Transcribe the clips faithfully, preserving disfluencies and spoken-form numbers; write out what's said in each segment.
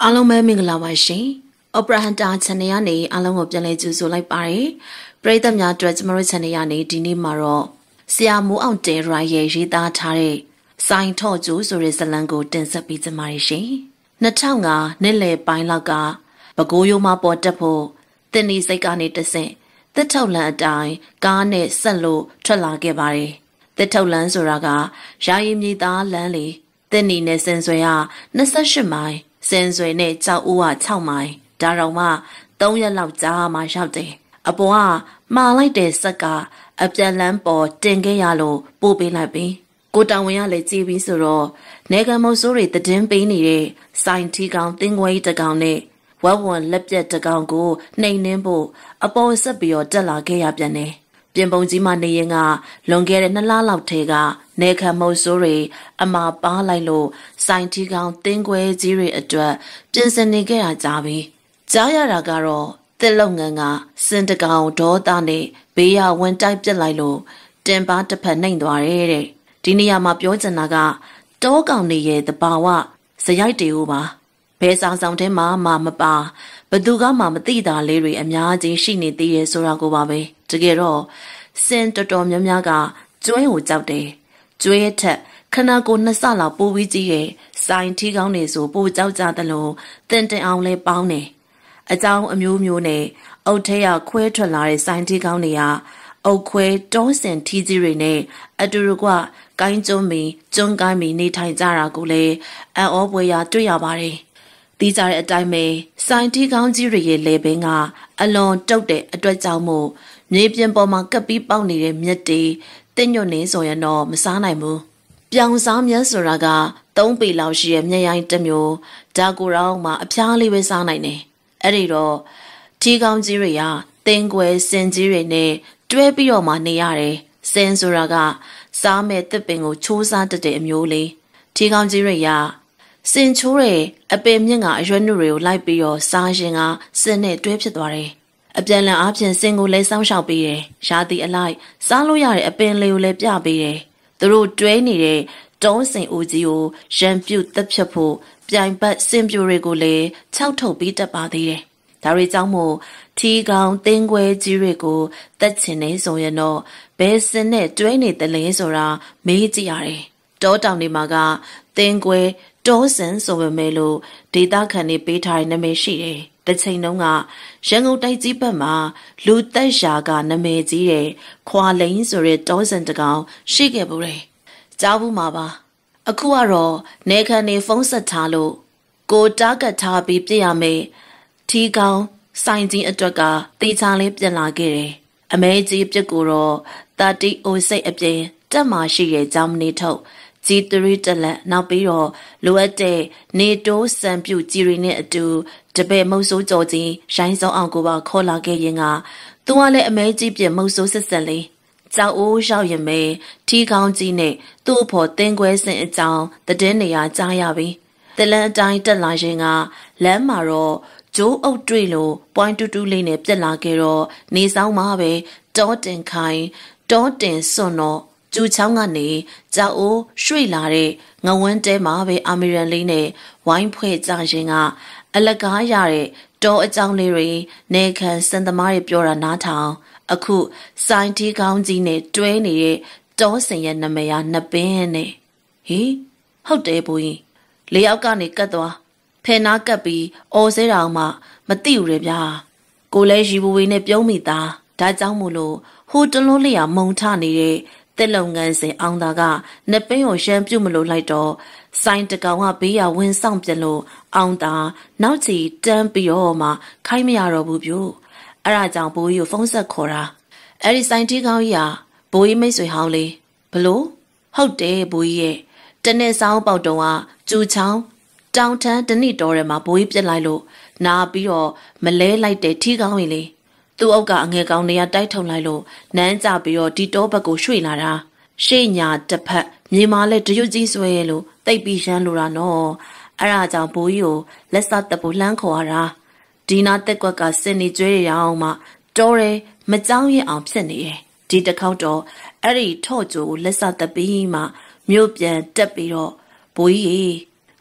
အားလုံးပဲမင်္ဂလာပါရှင်။ Opera Hunter Channel ကနေအားလုံးကိုပြန်လည်ကြိုဆိုလိုက်ပါတယ်။ပရိသတ်များအတွက်ကျမတို့ Channel ကနေဒီနေ့မှာတော့ဆရာမိုးအောင်တဲရိုင်ရဲ့ရေးသားထားတဲ့စိုင်းထော့ကျိုးဆိုတဲ့ဇာတ်လမ်းကိုတင်ဆက်ပေးကြပါရရှင်။၂၀၀၅နှစ်လယ်ပိုင်းလောက်ကပဲခူးရိုးမပေါ်တက်ဖို့တင်ဒီစိတ်ကနေတဆင့်တစ်ထုံလန်းအတိုင်းကားနဲ့ဆက်လို့ထွက်လာခဲ့ပါတယ်။တစ်ထုံလန်းဆိုတာကရာရီမြေသားလမ်းလေတင်ဒီနဲ့စင်ဆွဲရ၂၈မိုင်စင်ဆွေနဲ့ကြောက်ဦးက၆မိုင်ဒါတော့မှ၃ရက်လောက်ကြာမှရောက်တယ်အပေါ်ကမှားလိုက်တဲ့စက်ကအပြန်လန်းပေါ်တင်ခဲ့ရလို့ပို့ပေးလိုက်ပြီကိုတောင်ဝင်ရလေကြည်ပြီးဆိုတော့နေကမုတ်ဆိုးတွေတည်င်းပေးနေတဲ့စိုင်းထီကောင်တင်းခွေးတကောင်နဲ့ဝက်ဝွန်လက်ပြက်တကောင်ကိုနှိမ်နှင်းဖို့အပေါ်ဆက်ပြီးတော့တက်လာခဲ့ရပြန်တယ်ပြင်ပုံကြီးမှနေရင်ကလွန်ခဲ့တဲ့နှစ်လလောက်ထဲကနေခံမုတ်ဆိုးတွေအမာပါလိုက်လို့စိုင်းထီကောင်တင်းခွဲကြီးတွေအတွက်ပြင်ဆင်နေခဲ့ရကြပြီကြားရတာကတော့တစ်လုံငန်းကစင်တကောင်ဒေါသနဲ့ဘေးရဝင်တိုက်ပြစ်လိုက်လို့တင်ပါတစ်ဖက်နှိမ်သွားတယ်တဲ့ဒီနေရာမှာပြောချင်တာကတောကောင်နေရဲ့တဘာဝဇရိုက်တေဦးပါဘဲဆောင်ဆောင်ထဲမှာမမပါဘသူကမှမသိတာလေးတွေအများကြီးရှိနေသေးတယ်ဆိုတာကိုပါပဲတကယ်တော့စင်တော်တော်များများကကျွဲကိုကြောက်တယ်ကျွဲထက်ခဏကိုနှစ်ဆလောက်ပိုးပြီးကြီးရဲ့စိုင်းထီးကောင်းနေဆိုပိုကြောက်ကြသလိုတင်တင်အောင်လဲပေါင်းတယ်အကြောင်းအမျိုးမျိုးနဲ့အုတ်ထဲရခွဲထွက်လာတဲ့စိုင်းထီးကောင်းတွေကအုတ်ခွဲတောစင်ထီးကြီးတွေနဲ့အတူတကွကိုင်းကျွန်းမီကျွန်းကိုင်းမီနေထိုင်ကြတာကိုလည်းအံ့ဩပွေရတွေ့ရပါတယ်တီးကြတဲ့အတိုင်းပဲစိုင်းထီးကောင်းကြီးတွေရဲ့လေပင်ကအလွန်တုတ်တဲ့အတွက်ကြောင့်မို့မြေပြင်ပေါ်မှာကပ်ပြီးပေါက်နေတဲ့မြက်တွေတင်းညွတ်နေဆိုရင်တော့မစားနိုင်ဘူးပြောင်စားမြက်ဆိုတာကသုံးပေလောက်ရှိတဲ့မြက်ရိုင်းတစ်မျိုးဒါကိုတော့မှအဖျားလေးပဲစားနိုင်တယ်အဲ့ဒီတော့ထီးကောင်းကြီးတွေကတင်းကွယ်စင်ကြီးတွေနဲ့တွဲပြီးတော့မှနေရတယ်စင်ဆိုတာကစားမဲ့တစ်ပင်ကိုချိုးစားတတ်တဲ့အမျိုးလေးထီးကောင်းကြီးတွေကစင်ချိုးတဲ့အပင်မြင့်ကအရွက်နုတွေကိုလိုက်ပြီးတော့စားရင်ကစင်နဲ့တွဲဖြစ်သွားတယ်အပြန်လန်အားဖြင့်စင်ကိုလည်းစောင်းရှောက်ပေးတယ်ရာသီအလိုက်စားလို့ရတဲ့အပင်လေးကိုလည်းပြပေးတယ်သူတို့တွဲနေတဲ့တုံးစင်ဦးကြီးကိုရံပြုတ်တက်ဖြတ်ဖို့ပြိုင်ပတ်စင်ပြိုတွေကိုလည်းခြောက်ထုတ်ပြီးတက်ပါသေးတယ်ဒါတွေကြောင့်မို့ထီကောင်တင်းခွဲကြီးတွေကိုတက်ချင်နေဆိုရင်တော့ဘယ်စင်နဲ့တွဲနေတယ်လဲဆိုတာမေးကြည့်ရတယ်တောတောင်တွေမှာကတင်းခွဲတောစင်ဆိုပေမဲ့လို့ဒေတာခန်နေပေးထားတဲ့နာမည်ရှိတယ်တစ်ချိန်တုန်းကရန်ကုန်တိုက်ကြီးဘက်မှာလူသက်ရှာကနာမည်ကြီးတဲ့ခွာလိန်ဆိုတဲ့တောစင်တကောင်ရှိခဲ့ဘူးတယ်ကြားဘူးမှာပါအခုကတော့နေခန်နေဖုန်းဆက်ထားလို့ကိုတားကတ်ထားပြီးပြည့်ရမယ်ထီကောင်စိုင်းကြီးအတွက်ကတေချာလေးပြန်လာခဲ့တယ်အမဲကြီးပြစ်ကိုတော့တာတီအိုစိတ်အပြင်တက်မှရှိတဲ့ဂျာမနီထုတ်ဂျီသရီတက်လက်နောက်ပြီးတော့လိုအပ်တဲ့နေတိုးစံပြုတ်ကြီးတွေနဲ့အတူတပည့်မုတ်ဆိုးကြော်ကြီးရိုင်းစောင်းအောင်ကိုပါခေါ်လာခဲ့ရင်ကသူကလည်းအမဲကြီးပြမုတ်ဆိုးဆက်ဆက်လေးကြောက်အိုးရောက်ရင်ပဲထီကောင်းကြီးနဲ့သူ့အဖေတင်းခွဲစင်အကြောင်းတည်င်းနေရကြားရပြီတလန်အတိုင်းတက်လာရင်ကလမ်းမှာတော့ဂျိုးအုပ်တွေ့လို့ပွိုင်းတူးတူးလေးနဲ့ပြက်လာခဲ့တော့နေဆောင်မှာပဲတောတင်ခိုင်တောတင်စွန်တော့ကျူချောင်းကနေကြောက်အိုးရွှေ့လာတဲ့ငဝန်းတဲမှာပဲအာမီရန်လေးနဲ့ဝိုင်းဖွဲ့ကြရင်ကအလကားရတဲ့တောအကြောင်းလေးတွေနေခံစံသမားတွေပြောတာနားထောင်အခုစိုင်းထီကောင်းကြီးနဲ့တွဲနေတဲ့တောစင်ရဲ့နာမည်ကနှစ်ပင်းနဲ့ဟေးဟုတ်တယ်ဘိုးကြီးလေယောက်ကနေကတ်သွားဖဲနာကပ်ပြီးအော်စဲတောင်မှမသိဘူးလေဗျာကိုလဲရီဘူဝေနဲ့ပြုံးမိသားဒါကြောင့်မို့လို့ဟိုတလုံးလေးရမုံထနေတဲ့တက်လုံငန်းစင်အောင်သာကနှစ်ပင်းကိုရှမ်းပြုတ်မလို့လိုက်တော့စိုင်းတကောင်ကဘေးရဝင်းဆောင်ပြလို့အောင်သာနောက်ချီတန်းပြီးတော့မှခိုင်းမရတော့ဘူးပြို့အဲ့ဒါကြောင့်ဘိုးကြီးကိုဖုန်းဆက်ခေါ်တာအဲ့ဒီစိုင်းတီကောင်ကြီးကဘိုးကြီးမိတ်ဆွေဟောင်းလေးဘလို့ဟုတ်တယ်ဘိုးကြီးရဲ့တနေ့ဆောင်ပေါက်တုံးကကျူချောင်းတောင်ထန်းတနိတော်ထဲမှာဘိုးကြီးပြစ်လိုက်လို့နာပြီးတော့မလဲလိုက်တဲ့ထီကောင်းကြီးလေသူ့အုပ်ကအငယ်ကောင်တွေကတိုက်ထုံလိုက်လို့နန်းကြပြီးတော့ဒီတောဘက်ကိုရွှေ့လာတာရှေ့ညာတစ်ဖက်မြေမာလဲတရွတ်ကြီးဆွဲလို့တိတ်ပြီးရှမ်းလိုတာနော်အဲ့ဒါကြောင့်ဘိုးကြီးကိုလက်စတပ်ဖို့လှမ်းခေါ်ရတာဒီနာတက်ကွက်ကစင်နေကျွဲရအောင်မှတော်တယ်မကြောက်ရအောင်ဖြစ်နေတယ်ဒီတစ်ခေါက်တော့အဲ့ဒီထော့ကြိုကိုလက်စတပ်ပြီးမှမြို့ပြန်တက်ပြီးတော့ဘိုးကြီး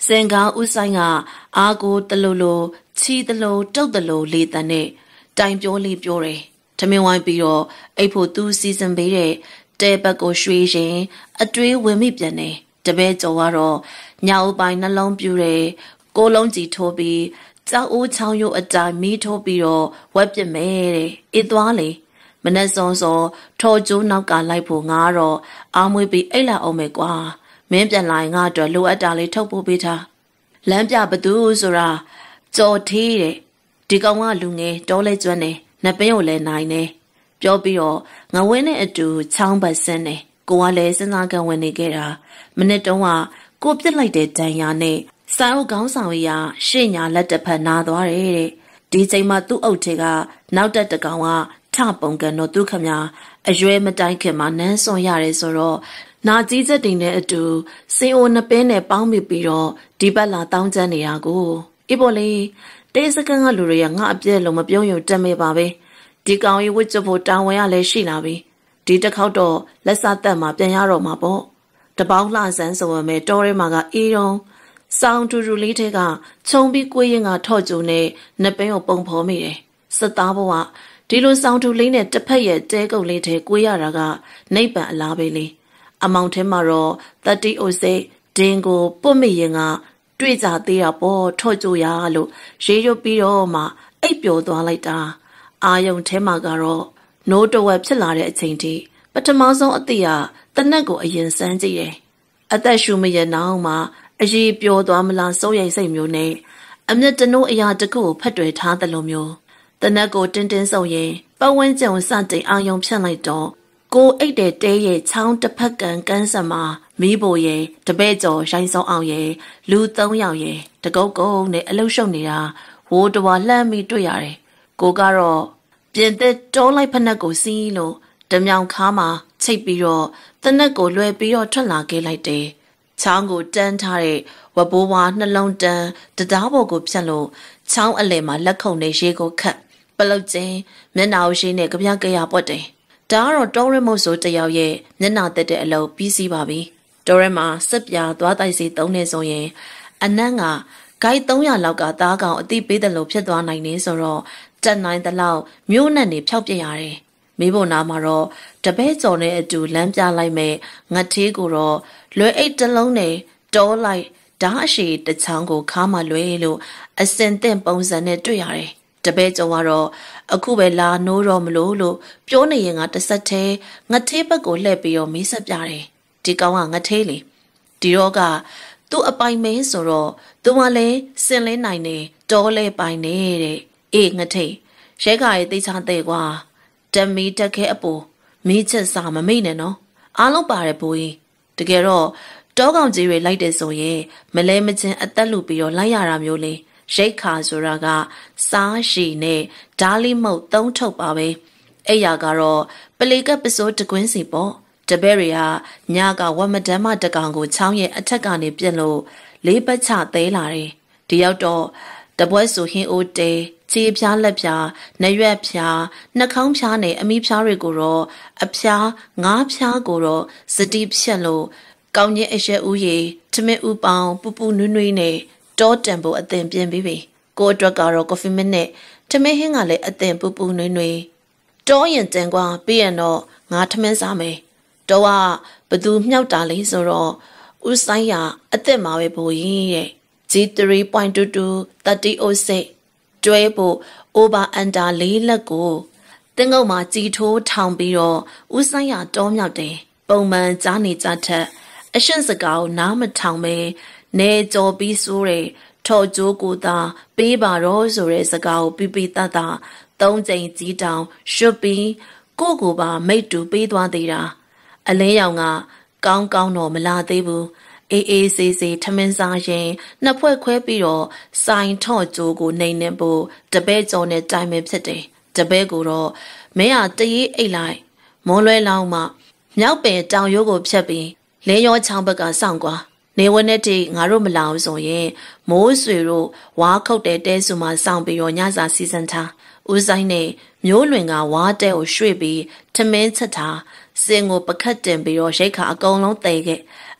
စင်ကာဥဆိုင်ကအာကိုတလူလိုချီတလူတုတ်တလူလေးတန်နဲ့တိုင်ပြောလေးပြောတယ်ထမင်းဝိုင်းပြီးတော့အိတ်ဖို့သူစီစဉ်ပေးတဲ့တဲဘက်ကိုရွှေရင်အတွေးဝင်မိပြန်တယ်တပည့်ကျော်ကတော့ညအုပ်ပိုင်းနှလုံးပြူတယ်ကိုလုံးကြီးထိုးပြီးကြောက်အိုးချောင်းရုပ်အတိုင်းမီးထိုးပြီးတော့ဝက်ပြစ်မယ်တဲ့အေးသွားလေမနဲ့စုံစုံထော်ကျိုးနောက်ကလိုက်ဖို့ငါတော့အာမွေးပြီးအိတ်လာအောင်မယ်ကွာမင်းပြန်လာရင်ငါအတွက်လိုအပ်တာလေးထုတ်ဖို့ပေးထားလမ်းပြဘသူဆိုတာကြော်သေးတဲ့ဒီကောင်ကလူငယ်တောလဲကျွမ်းနေနှစ်ပင်းကိုလည်းနိုင်နေပြောပြီးတော့ငဝင်းနဲ့အတူချောင်းပတ်ဆင်းနေကိုကလည်းစဉ်းစားကံဝင်နေခဲ့တာမနစ်တုံးကကိုပြစ်လိုက်တဲ့တန်ရာနဲ့စာအုပ်ခေါင်းဆောင်ရရှေ့ညာလက်တစ်ဖက်နာသွားတယ်တဲ့ဒီချိန်မှာသူ့အုပ်ထဲကနောက်တက်တကောင်ကထပုံကန်တော့သူခမအရွယ်မတိုင်ခင်မှာနန်းစွန်ရတယ်ဆိုတော့နာကြီးချက်တင်တဲ့အတူစင်အိုနှစ်ပင်းနဲ့ပေါင်းမိပြီးတော့ဒီဘက်လာတောင်းကျမ်းနေတာကိုအေးပေါ်လေတေးစကန်ကလူတွေကငါအပြည့်လုံးမပြုံးရုံတက်မေပါပဲဒီကောင်ကြီးဝစ်ချဖို့တာဝန်ရလဲရှိလာပြီဒီတစ်ခေါက်တော့လက်စသက်မှာပြန်ရတော့မှာပေါ့တပေါင်းလှဆန်းဆိုရမယ်တောထဲမှာကအေးတော့စောင်းထူထူလေးထဲကခြုံပြီးကိုရင်ကထော့ကျုံနဲ့နှစ်ပင်းကိုပုံဖော်မိတယ်စစ်သားဘဝဒီလိုစောင်းထူလေးနဲ့တစ်ဖက်ရဲ့တဲကုတ်လေးထဲကိုရတာကနိဗ္ဗာန်အလားပဲလေအမောင်ထဲမှာတော့တတိအိုစိတ်ဒင်းကိုပုတ်မိရင်ကတွေ့ကြသေးတာပေါ့ထော့ကျရလို့ရေရွတ်ပြီးတော့မှအိပ်ပျော်သွားလိုက်တာအာယုံထဲမှာကတော့နိုးတဝက်ဖြစ်လာတဲ့အချိန်ထိပထမဆုံးအတိအတနက်ကိုအရင်စမ်းကြည့်တယ်အသက်ရှူမရနောက်မှအရေးပျော်သွားမလားစိုးရိမ်စိတ်မျိုးနဲ့အမျက်တနိုးအရာတစ်ခုကိုဖတ်တွေ့ထားသလိုမျိုးတနက်ကိုတင်းတင်းဆုံရင်ပတ်ဝန်းကျင်စတင်အာယုံဖြန့်လိုက်တော့ကိုအိတ်တဲ့တဲရဲ့ချောင်းတစ်ဖက်ကန်ကန်းဆက်မှာမိဖို့ရဲ့တပည့်ကျော်ရိုင်းစောင်းအောင်ရဲ့လူသုံးယောက်ရဲ့တကုတ်ကုန်းနဲ့အလုရှုပ်နေတာဝိုးတဝါလှမ်းပြီးတွေ့ရတယ်ကိုကတော့ပြင်သစ်တောလိုက်ဖက်နှက်ကိုစီးလို့ဓမြောင်ခါမှာချိတ်ပြီးတော့တနက်ကိုလွယ်ပြီးတော့ထွက်လာခဲ့လိုက်တယ်ချောင်းကိုတန်းထားတဲ့ဝဘိုးဝါနှလုံးတန်းတရားပေါ်ကိုဖြတ်လို့ချောင်းအလယ်မှာလက်ခုံနဲ့ရေကိုခတ်ပလုတ်ချင်းမျက်နှာကိုရှိနဲ့ကြပြကြရပွက်တယ်ဒါကတော့တောရမုတ်ဆိုတယောက်ရဲ့မျက်နှာတက်တဲ့အလုပ်ပြီးစီးပါပြီတောရမှာစက်ပြာသွားတိုက်စီသုံးနေဆိုရင်အနန်းကဂိုက်သုံးရာလောက်ကသားကောင်အတိပေးတယ်လို့ဖြစ်သွားနိုင်နေဆိုတော့တက်နိုင်တဲ့လောက်မျိုးနဲ့နေဖြောက်ပြရတယ်မိဖို့နာမှာတော့တပည့်ကျော်နဲ့အတူလမ်းပြလိုက်မဲ့ငတ်သေးကိုတော့လွယ်အိတ်တစ်လုံးနဲ့တောလိုက်ဓာအရှိတချောင်းကိုခါမှလွဲလို့အစင်သင့်ပုံစံနဲ့တွေ့ရတယ်တပည့်ကျော်ကတော့အခုပဲလာနိုးတော့မလို့လို့ပြောနေရင်ကတဆက်သေးငတ်သေးဘက်ကိုလှည့်ပြီးတော့မေးဆက်ပြတယ်ဒီကောင်ကငတ်သေးလေဒီတော့ကသူ့အပိုင်မဲဆိုတော့သူကလည်းစင်လဲနိုင်နေတောလဲပိုင်နေတဲ့အေးငတ်သေးရဲခါရဲ့တိတ်ချတဲ့ကွာတမီတက်ခဲအပူမီးချက်စာမမိနဲ့နော်အားလုံးပါတယ်ဘိုးကြီးတကယ်တော့တောကောင်ကြီးတွေလိုက်တယ်ဆိုရင်မလဲမချင်းအသက်လူပြီးတော့လိုက်ရတာမျိုးလေရိတ်ခါဆိုတာကစားရှည်နဲ့ဓာလီမုတ်သုံးထုတ်ပါပဲအဲ့ရကတော့ပလီကပစိုးတကွင်းစီပေါ့တပည့်တွေကညကဝမဒမ်းမတကောင်ကိုချောင်းရဲ့အထက်ကနေပြက်လို့လေးပတ်ချသေးလာတယ်ဒီရောက်တော့တပွဲဆိုဟင်းအိုးတဲခြေဖြားလက်ဖြားနှရွက်ဖြားနှာခေါင်းဖြားနဲ့အမီးဖြားတွေကိုတော့အဖြားငါးဖြားကိုတော့စတိဖြက်လို့ကောင်းကြီးအရက်ဦးရီထမင်းဥပေါင်းပူပူနွေးနွေးနဲ့တောတံဖို့အသင်ပြင်ပြီးပြီကိုအတွက်ကတော့ကော်ဖီမစ်နဲ့ထမင်းဟင်းကလည်းအသင်ပူပူနွေးနွေးတောရင်တန်ကွာပြီးရင်တော့ငါထမင်းစားမယ်တောကဘသူမြောက်တာလေးဆိုတော့ဥဆိုင်ရအသက်မှာပဲဘိုးကြီးရဲ့ ဂျီ သရီ ပွိုင် တူ တူ သတ်တီ အို စိတ်တွဲဖို့ over under လေးလက်ကိုတင်းငုံမှာကြည်ထိုးထောင်ပြီးတော့ဥဆိုင်ရတောမြောက်တယ်ပုံမှန်ကြားနေကြထက်အရှင်းစကားကိုနားမထောင်ပဲနေကြော်ပြီးဆိုးတယ်ထော်ကျိုးကိုသာပေးပါတော့ဆိုတဲ့စကားကိုပြပြတတ်တာသုံးချိန်ကြီးတောင်ရွှတ်ပြီးကိုကိုပါမိတ်တူပေးသွားသေးတာအလင်းရောင်ကကောင်းကောင်းတော့မလာသေးဘူးအေးအေးဆေးဆေးထမင်းစားရင်နှစ်ဖွဲ့ခွဲပြီးတော့စိုင်ထော့ကျိုးကိုနှိမ်နေဖို့တပည့်ကျော်နဲ့တိုင်ပင်ဖြစ်တယ်တပည့်ကိုတော့မင်းဟာတရေအိတ်လိုက်မွန်လွဲလောင်းမှမြောက်ပင်တောင်ရိုးကိုဖြတ်ပြီးလင်းရောချောင်းဘက်ကစောင့်ကွာနေဝနဲ့တိငါတို့မလာအောင်ဆိုရင်မိုးဆွေတို့ဝါခုတ်တဲ့တဲစုမှာစောင့်ပြီးတော့ညစာစီစဉ်ထားဦးဆိုင်နဲ့မျိုးလွင်ကဝါတဲကိုရွှေ့ပြီးထမင်းချက်ထားစင်ကိုပကတ်တင်ပြီးတော့ရိတ်ခါအကုန်လုံးတဲခဲ့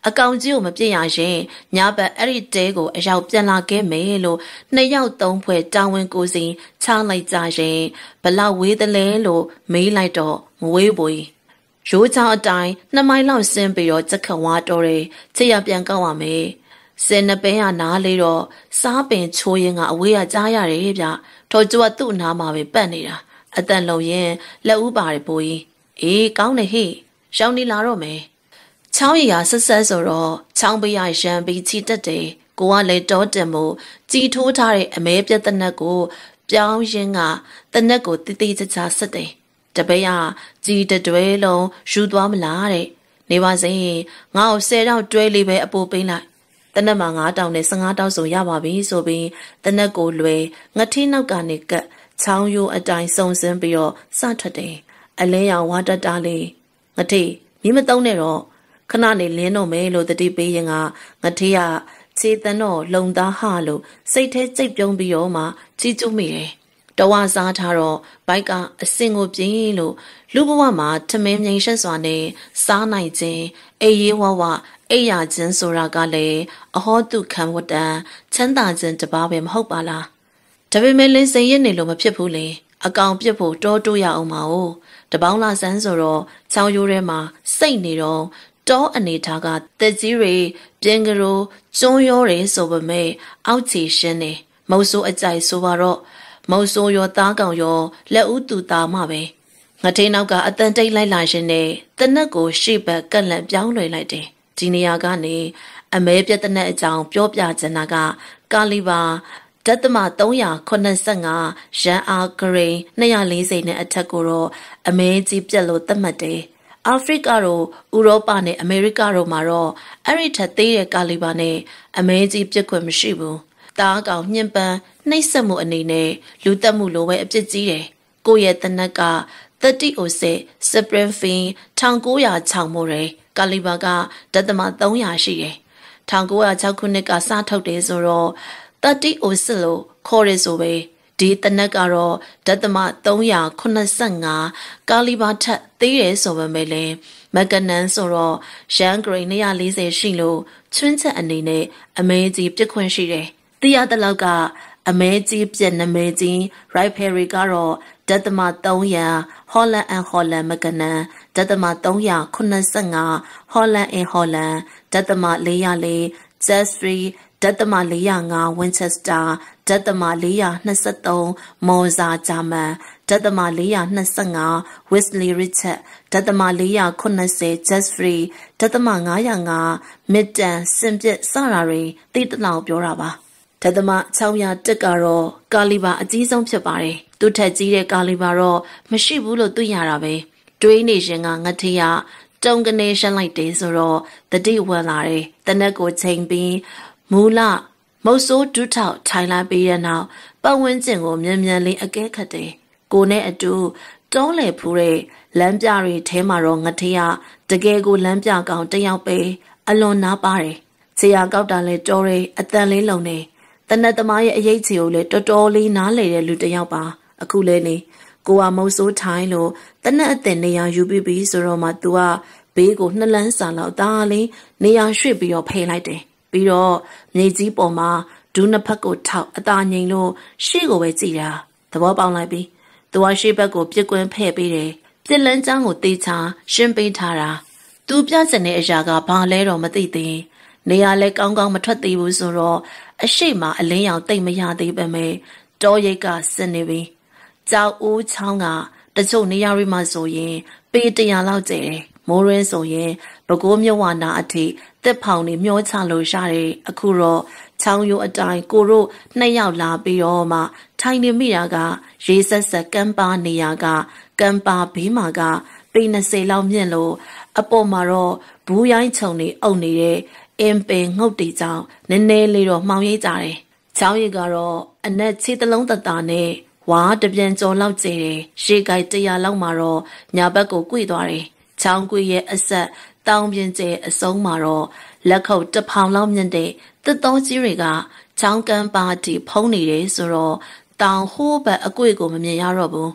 အကောင်ကြီးကိုမပြစ်ရရင်ညာဘက်အဲ့ဒီတဲကိုအရောက်ပြန်လာခဲ့မယ်လို့နှစ်ယောက်သုံးဖွဲ့တာဝန်ကိုစီချလိုက်ကြရင်ဘလောက်ဝေးတယ်လဲလို့မေးလိုက်တော့မဝေးဘူးရိုးချောင်းအတိုင်းနှစ်မိုင်လောက်ဆင်းပြီးတော့ကြက်ခဝါတော်တယ်ချစ်ရပြန်ကောက်ရမယ်စင်နှပင်းကနားလေးတော့စားပင်ချိုးရင်ကအဝေးကကြားရတယ်ဗျထော်ကျူကသူ့နားမှာပဲပတ်နေတာအတန်လုံးရင်လက်ဦးပါတယ်ဘိုးကြီးအေးကောင်းတယ်ဟေ့ရှောင်းနေလာတော့မယ်ချောင်းရည်ဟာဆက်ဆက်ဆိုတော့ချောင်းပေးရရံပြီးချီတက်တယ်ကိုကလည်းတောတင်မှုကြည်ထိုးထားတဲ့အမဲပြက်တနက်ကိုပြောင်းရင်းကတနက်ကိုတိတိကျကျဆက်တယ်တပည့်ကကြည်တတွဲလုံးယူသွားမလားတဲ့နေပါစေငါ့ကိုဆယ်တောင်တွဲလေးပဲအပိုးပေးလိုက်တနက်မှာငါးတောင်နဲ့ဆယ့်ငါးတောင်ဆိုရပါပြီဆိုပြီးတနက်ကိုလွယ်ငထင်းနောက်ကနေကပ်ချောင်းရိုးအတိုင်းစုံစင်းပြီးတော့စထွက်တယ်အလဲရောင်ဝါတတာလေးငထေးမိမတုံးနဲ့တော့ခဏနေလင်းတော့မယ်လို့တတိပေးရင်ကငထေးကခြေတန်းတော့လုံသားဟလို့စိတ်ထဲကြိတ်ပြုံးပြီးတော့မှကြီးကျူးမိတယ်တဝါစားထားတော့ဘိုက်ကအစင်ကိုပြင်းလို့လူဘဝမှာထမင်းမြိန်ရှက်စွာနဲ့စားနိုင်ခြင်းအေးရေးဝဝအိယာခြင်းဆိုတာကလည်းအဟောတုခံဝတ္တန်ချမ်းသာခြင်းတပါးပဲမဟုတ်ပါလားဒါပေမဲ့လင်းစိန်ရနေလို့မဖြစ်ဘူးလေအကောင်ပြစ်ဖို့တောတိုးရအောင်ပါဦးတပေါင်းလာဆန်းဆိုတော့ချောင်းရိုးထဲမှာစိတ်နေတော့တောအနေထားကတက်ကြီးတွေပြင်းကလေးကျွန်းရိုးတွေဆိုပေမဲ့အောက်ချီရှင်းနေမုတ်ဆိုးအကြိုက်ဆိုပါတော့မုတ်ဆိုးရောသားကောင်ရောလက်ဦးတူသားမှပဲငထိန်နောက်ကအတန်တိတ်လိုက်လာရှင်နဲ့တနက်ကိုရှေ့ဘက်ကက်လန့်ပြောင်းလွှဲလိုက်တယ်ဒီနေရာကနေအမဲပြတဲ့နဲ့အကြောင်းပြောပြချင်တာကကာလီဘာဒသမ သုံးရာခုနှစ်ဆယ့်ငါရန်အားဂရိန်နှစ်ရာလေးစိနဲ့အထက်ကိုတော့အမဲကြီးပြက်လို့သတ်မှတ်တယ်အာဖရိကတို့ဥရောပနဲ့အမေရိကတို့မှာတော့အဲ့ဒီထက်သေးတဲ့ကာလီဘာနဲ့အမဲကြီးပြက်ခွင့်မရှိဘူးတားကောင်ညှဉ်းပန်းနှိပ်စက်မှုအနေနဲ့လူတက်မှုလိုပဲအပြစ်ကြီးတယ်ကိုယ့်ရဲ့တနက်ကသတိအိုစစ်စပရင်ဖင်၁၉၀၆မို့တယ်ကာလီဘာကဒသမ သုံးရာရှိတယ်၁၉၀၆ခုနှစ်ကစထုတ်တယ်ဆိုတော့သတိအိုစစ်လို့ခေါ်ရဆိုပဲဒီတနက်ကတော့ဒသမ သုံးရာခုနှစ်ဆယ့်ငါကာလီဘာထက်သေးတယ်ဆိုပေမဲ့လည်းမကနန်ဆိုတော့ရန်ဂရိန်နှစ်ရာလေးဆယ်ရှိလို့ချွန်းချက်အနေနဲ့အမဲကြီးပြစ်ခွင့်ရှိတယ်သိရတဲ့လောက်ကအမဲကြီးပြက်နမဲကြီးရိုက်ဖယ်ရီကတော့ဒသမ သုံးရာဟောလန်အန်ဟောလန်မကနန်ဒသမ သုံးရာခုနှစ်ဆယ့်ငါဟောလန်အင်ဟောလန်ဒသမ လေးရာလေးဂျက်စဖရီဒသမ လေးရာငါဝင်းချက်စတာဒသမ လေးရာနှစ်ဆယ့်သုံးမော်ဇာဂျာမန်ဒသမ လေးရာနှစ်ဆယ့်ငါဝစ်လီရစ်ချက်ဒသမ လေးရာခုနှစ်ဆယ်ဂျက်စဖရီဒသမ ငါးရာငါမစ်တန်စင်ပြစ်စတာတွေတိတလောင်ပြောတာပါဒသမ ၆ရာတက်ကတော့ကာလီဘာအကြီးဆုံးဖြစ်ပါတယ်သူထက်ကြီးတဲ့ကာလီဘာတော့မရှိဘူးလို့သိရတာပဲတွေးနေရှင်ကငထေးရတုံကနေရှင်းလိုက်တယ်ဆိုတော့တတိဝက်လာတယ်တနက်ကိုချိန်ပြီးမူလမုတ်ဆိုးဒုထောက်ထိုင်လာပြီးတဲ့နောက်ပတ်ဝန်းကျင်ကိုမြန်မြန်လေးအကဲခတ်တယ်ကိုနဲ့အတူတုံးလေဖူးတဲ့လမ်းပြတွေထဲမှာတော့ငထေးရတကယ်ကိုလမ်းပြကောင်တယောက်ပဲအလွန်နားပါတယ်ခြေရကောက်တာလဲတော်တယ်အတန်လေးလုံနေတနက်သမားရဲ့အရေးချီကိုလည်းတော်တော်လေးနားလေတဲ့လူတစ်ယောက်ပါအခုလဲနေကိုကမုတ်ဆိုးထိုင်းလို့တနက်အတင်နေရယူပြီးပြီဆိုတော့မှ तू ကဘေးကိုနှစ်လန်းစာလောက်ဒါလေးနေရရွှေ့ပြီးတော့ဖိလိုက်တယ်ပြီးတော့မြေကြီးပေါ်မှာဒူးနှစ်ဖက်ကိုထောက်အသာငိန်လို့ရှေ့ကိုပဲကြည့်တာသဘောပေါက်လိုက်ပြီ तू ကရှေ့ဘက်ကိုပြစ်ကွင်းဖဲ့ပေးတယ်ပြစ်လန်းချောင်းကိုတေးချရှင်းပေးထားတာ तू ပြစင်တဲ့အရာကဘာလဲတော့မသိသေးနေရလဲကောင်းကောင်းမထွက်သေးဘူးဆိုတော့အရှိမအလင်းရောင်တိတ်မရသေးပဲမဲ့တောရိတ်ကစင်နေပြီကြောက်ဦးချောင်းကတချို့နေရာတွေမှာဆိုရင်ပေတရာလောက်ကျဲတယ်မိုးရင်းဆိုရင်ပဲခူးမြဝနာအထိတက်ဖောင်နေမျောချလို့ရတယ်အခုတော့ချောင်းရိုးအတိုင်းကိုတို့နှစ်ယောက်လာပြီးတော့မှထိုင်နေမိတာကရေဆက်ဆက်ကမ်းပါနေရကကမ်းပါဘေးမှာကပေနှစ်ဆယ်လောက်မြင့်လို့အပေါ်မှာတော့ဘူးရိုင်းခြုံနေအုပ်နေတဲ့အင်ပင်ငုတ်တီကြောင်နည်းနည်းလေးတော့မှောင်ရိပ်ကြတယ်ချောင်းရည်ကတော့အနက်ခြေတလုံးတတာနဲ့ဝါတပြန်ကျော်လောက်ကျဲတယ်ရှေ့ကိုက်တရာလောက်မှာတော့ညာဘက်ကိုကွေ့သွားတယ်ချောင်းကွေ့ရဲ့အဆက်တောင်ပြင်ကျဲအစုံမှာတော့လက်ခုပ်တစ်ဖောင်လောက်မြင့်တဲ့တစ်သောကြီးတွေကချောင်းကမ်းပါတီဖုံးနေတယ်ဆိုတော့တောင်ဟိုးဘက်အကွေ့ကိုမမြင်ရတော့ဘူး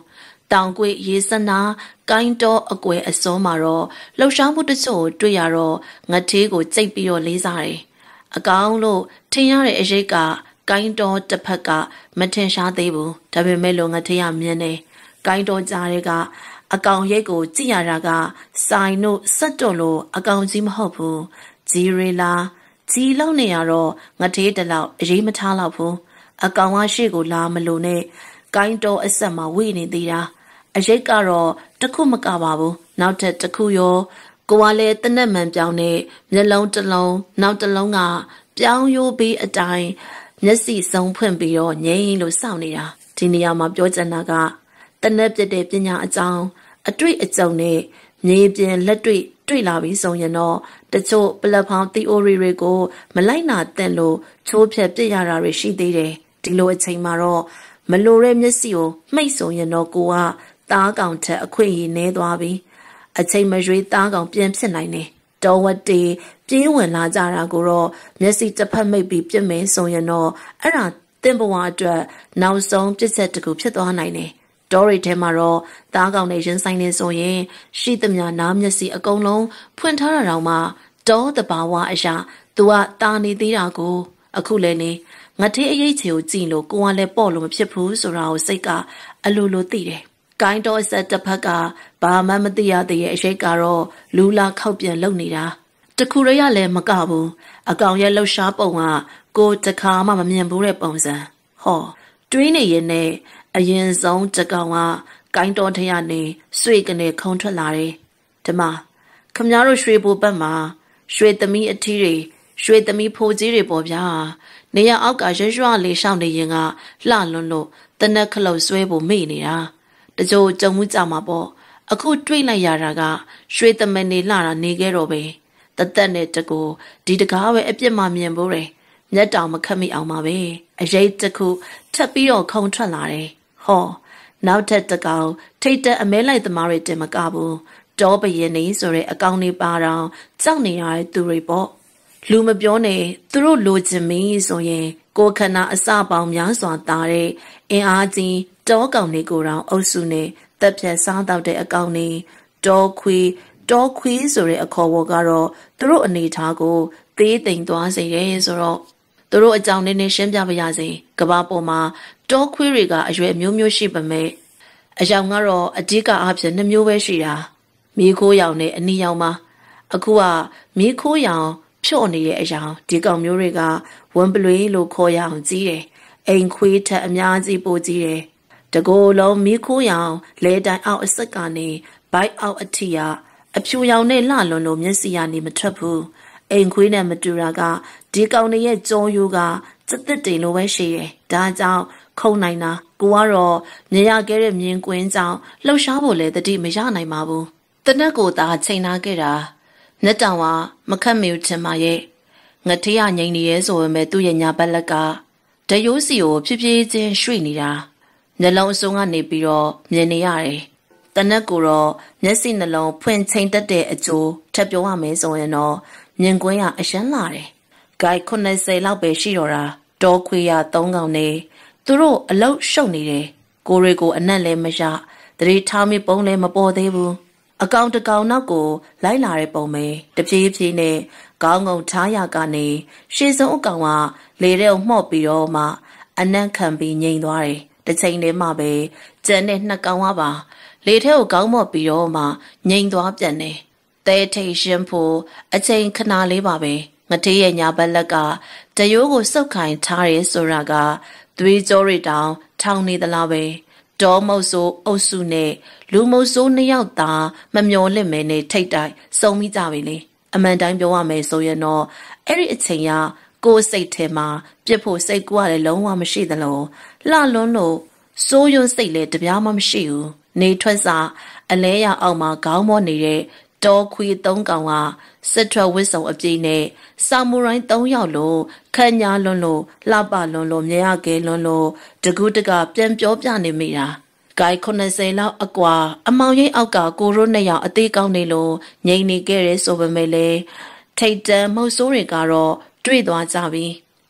တောင်ကွေရေစနာကိုင်းတော်အကွယ်အစောမှာတော့လှုပ်ရှားမှုတချို့တွေ့ရတော့ငထေးကိုကြိတ်ပြီးတော့လေးစားတယ်။အကောင်လို့ထင်ရတဲ့အရေးကကိုင်းတော်တစ်ဖက်ကမထင်ရှားသေးဘူး။ဒါပေမဲ့လို့ငထေးရမြင်တယ်။ကိုင်းတော်ကြားတဲ့ကအကောင်ရိတ်ကိုကြည့်ရတာကဆိုင်တို့ဆက်တော်လို့အကောင်ကြီးမဟုတ်ဘူး။ဂျီရီလာကြီးလောက်နေရတော့ငထေးတလောက်အရေးမထားတော့ဘူး။အကောင်ကရှေ့ကိုလာမလို့နဲ့ကိုင်းတော်အဆက်မှာဝိနေသေးတာအရိတ်ကတော့တခုမကပါဘူးနောက်ထပ်တခုရောကိုကလည်းတနက်မှန်ပြောင်းနေမျက်လုံးတစ်လုံးနောက်တစ်လုံးကပြောင်းရိုးပြီးအတိုင်းမျက်စိစုံဖွင့်ပြီးတော့ငြိမ်လို့စောင့်နေတာဒီနေရာမှာပြောချင်တာကတနက်ပြတဲ့ပညာအကြောင်းအတွေ့အကြုံနဲ့မြေပြင်လက်တွေ့တွေ့လာပြီးဆိုရင်တော့တချို့ပလက်ဖောင်း theory တွေကိုမလိုက်နာတဲ့လို့ချိုးဖြက်ပြစ်ရတာတွေရှိသေးတယ်ဒီလိုအချိန်မှာတော့မလိုတဲ့မျက်စိကိုမှိတ်ဆိုရင်တော့ကိုကသားကောင်ထက်အခွင့်အရေးနည်းသွားပြီအချိန်မရွေးသားကောင်ပြန်ဖြစ်နိုင်တယ်တော်ဝတ်တေပြေးဝင်လာကြတာကိုတော့မျက်စိတစ်ဖက်မိတ်ပြီးပြစ်မယ်ဆိုရင်တော့အဲ့ဒါတင်ဘဝအတွက်နောက်ဆုံးပြစ်ဆက်တစ်ခုဖြစ်သွားနိုင်တယ်တော်ရီထဲမှာတော့သားကောင်နဲ့ရင်ဆိုင်နေဆိုရင်ရှိသမျှနားမျက်စိအကုန်လုံးဖွင့်ထားတာတော့မှတောတဘာဝအရာသူကတာနေသေးတာကိုအခုလည်းနေငါထေးအရေးချေကိုကြည့်လို့ကိုကလည်းပေါ့လို့မဖြစ်ဘူးဆိုတာကိုစိတ်ကအလိုလိုသိတယ်။ကိုင်းတော်ဆက်တစ်ဖက်ကဘာမှမသိရသေးရဲ့အရေးကတော့လူလာခောက်ပြန်လုံနေတာ။တခုရရလည်းမကဘူး။အကောင်ရဲ့လှုပ်ရှားပုံကကိုတခါမှမမြင်ဘူးတဲ့ပုံစံ။ဟောတွေးနေရင်နဲ့အရင်ဆုံးတကောင်ကကိုင်းတော်ထရနေဆွေကနေခုံထွက်လာတယ်။ဒီမှာခမများတို့ရွှေဘိုဘက်မှာရွှေသမီးအထီးတွေရွှေသမီးဖိုးကြီးတွေပေါ့ဗျာနေရအောက်ကရွရွလေးရှောင်းနေရင်ကလှလွန်းလို့တနက်ခလုတ်ဆွဲဖို့မေ့နေတာတကြိုကြုံမှုကြမှာပေါ့အခုတွေးလိုက်ရတာကရွှေသမနေလှတာနေခဲ့တော့ပဲတသက်နဲ့တကူဒီတကားပဲအပြစ်မှမြင်ဖို့တယ်မျက်တောင်မခတ်မိအောင်ပါပဲအရေးတခုထပ်ပြီးတော့ခုံထွက်လာတယ်ဟောနောက်ထပ်တကောင်ထိတ်တဲ့အမဲလိုက်သမားတွေတင်မကဘူးတောပရင်နေဆိုတဲ့အကောင်လေးပါတော့ကြောက်နေရတဲ့သူတွေပေါ့လူမပြောနဲ့သူတို့လိုချင်မီဆိုရင်ကိုခန္ဓာအစပေါင်းများစွာတာတဲ့အင်အားကြီးတောကောင်တွေကိုတောင်အုပ်စုနဲ့တက်ဖြတ်စားတော့တဲ့အကောင်တွေတောခွေးတောခွေးဆိုတဲ့အခေါ်ဝေါ်ကတော့သူတို့အနေထားကိုသေးသိမ်သွားစေတယ်ဆိုတော့သူတို့အကြောင်းနည်းနည်းရှင်းပြပါရစေကဘာပေါ်မှာတောခွေးတွေကအရွယ်မျိုးမျိုးရှိပေမဲ့အယောင်ကတော့အဓိကအားဖြင့်နှစ်မျိုးပဲရှိတာမြေခိုးရောင်နဲ့အနီရောင်မှာအခုကမြေခိုးရောင်ဖြော့နေတဲ့အရာဒီကောင်မျိုးတွေကဝမ်ပလွေလို့ခေါ်ရအောင်ကြီးတယ်အိမ်ခွေးထက်အများကြီးပိုကြီးတယ်တကိုယ်လုံးမိခိုးရောင်လဲတိုင်အောက်အဆက်ကနေဘိုက်အောက်အထိကအဖြူရောင်နဲ့လှလွန်လို့မျက်စိကနေမထွက်ဘူးအိမ်ခွေးနဲ့မတူတာကဒီကောင်တွေရဲ့ကြောရိုးကစက်တစ်တိမ်လိုပဲရှိတယ်ဒါကြောင့်ခုံနိုင်တာကိုကတော့မြင်ရခဲ့တဲ့မြင်ကွင်းကြောင့်လှုပ်ရှားဖို့လည်းတတိမရနိုင်ပါဘူးတနက်ကိုသာချိန်နာခဲ့တာမျက်တောင်ကမခတ်မေချင်ပါရဲ့ငထေးရငိမ့်နေရဲဆိုပေမဲ့သူ့ရဲ့ညာဘက်လက်ကဒရိုးစီကိုဖြည်းဖြည်းချင်းရွှေ့နေတာမျက်လုံးအစုံကနေပြီးတော့မြင်နေရတယ်တနက်ကိုတော့မျက်စိနှလုံးဖွင့်ချိန်တက်တဲ့အကျိုးထပ်ပြောရမယ်ဆိုရင်တော့မြင်ကွင်းကအရှမ်းလာတယ်ဂိုက်ခုနှစ်ဆယ်လောက်ပဲရှိတော့တာတောခွေရသုံးကောင်နေသူတို့အလုတ်ရှုပ်နေတယ်ကိုတွေကိုအနက်လည်းမရတတိထားမိပုံလည်းမပေါ်သေးဘူးအကောင်တကောင်နောက်ကိုလိုက်လာတဲ့ပုံပဲတပြေးပြေးနဲ့ခေါင်းငုံထားရကနေရှေ့ဆုံးအကောင်ကလေထဲကိုမှော့ပြီးတော့မှအနံ့ခံပြီးငြိမ်သွားတယ်တစ်ချိန်တည်းမှပဲကျန်တဲ့နှစ်ကောင်ကပါလေထဲကိုခေါင်းမော့ပြီးတော့မှငြိမ်သွားပြန်တယ်တဲထိတ်ရှင်ဖို့အချိန်ခဏလေးပါပဲငထေးရဲ့ညာဘက်လက်ကတရိုးကိုစုပ်ခိုင်ထားရဲဆိုတာကသွေးကြောတွေတောင်ထောင်နေသလားပဲတောမုတ်ဆိုးအုပ်စုနဲ့လူမုတ်ဆိုးနှစ်ယောက်သာမမျော်လင့်မဲနဲ့ထိတ်တိုက်စုံမိကြပြီလေအမှန်တိုင်းပြောရမယ်ဆိုရင်တော့အဲ့ဒီအချိန်ကကိုယ်စိတ်ထဲမှာပြစ်ဖို့စိတ်ကူကလည်းလုံးဝမရှိသလိုလှလွန်းလို့စိုးရွံ့စိတ်လည်းတပြားမှမရှိဘူးနေထွက်စာအလဲရအောင်မှာခေါင်းမောနေတဲ့တောခွေသုံးကောင်ကစစ်ထွက်ဝစ်စုံအပြည့်နဲ့ဆာမူရိုင်းသုံးယောက်လို့ခန့်ညာလွန်းလို့လှပလွန်းလို့မြရကဲလွန်းလို့တကူးတကပြန်ပြောပြနေမိတာဂိုက်ခုနှစ်ဆယ်လောက်အကွာအမောင်ရိပ်အောက်ကကိုရိုးနှစ်ယောက်အသေးကောင်းနေလို့ငိမ့်နေခဲ့ရဲဆိုပေမဲ့လေထိတ်တန်မုတ်ဆိုးတွေကတော့တွေ့သွားကြပြီ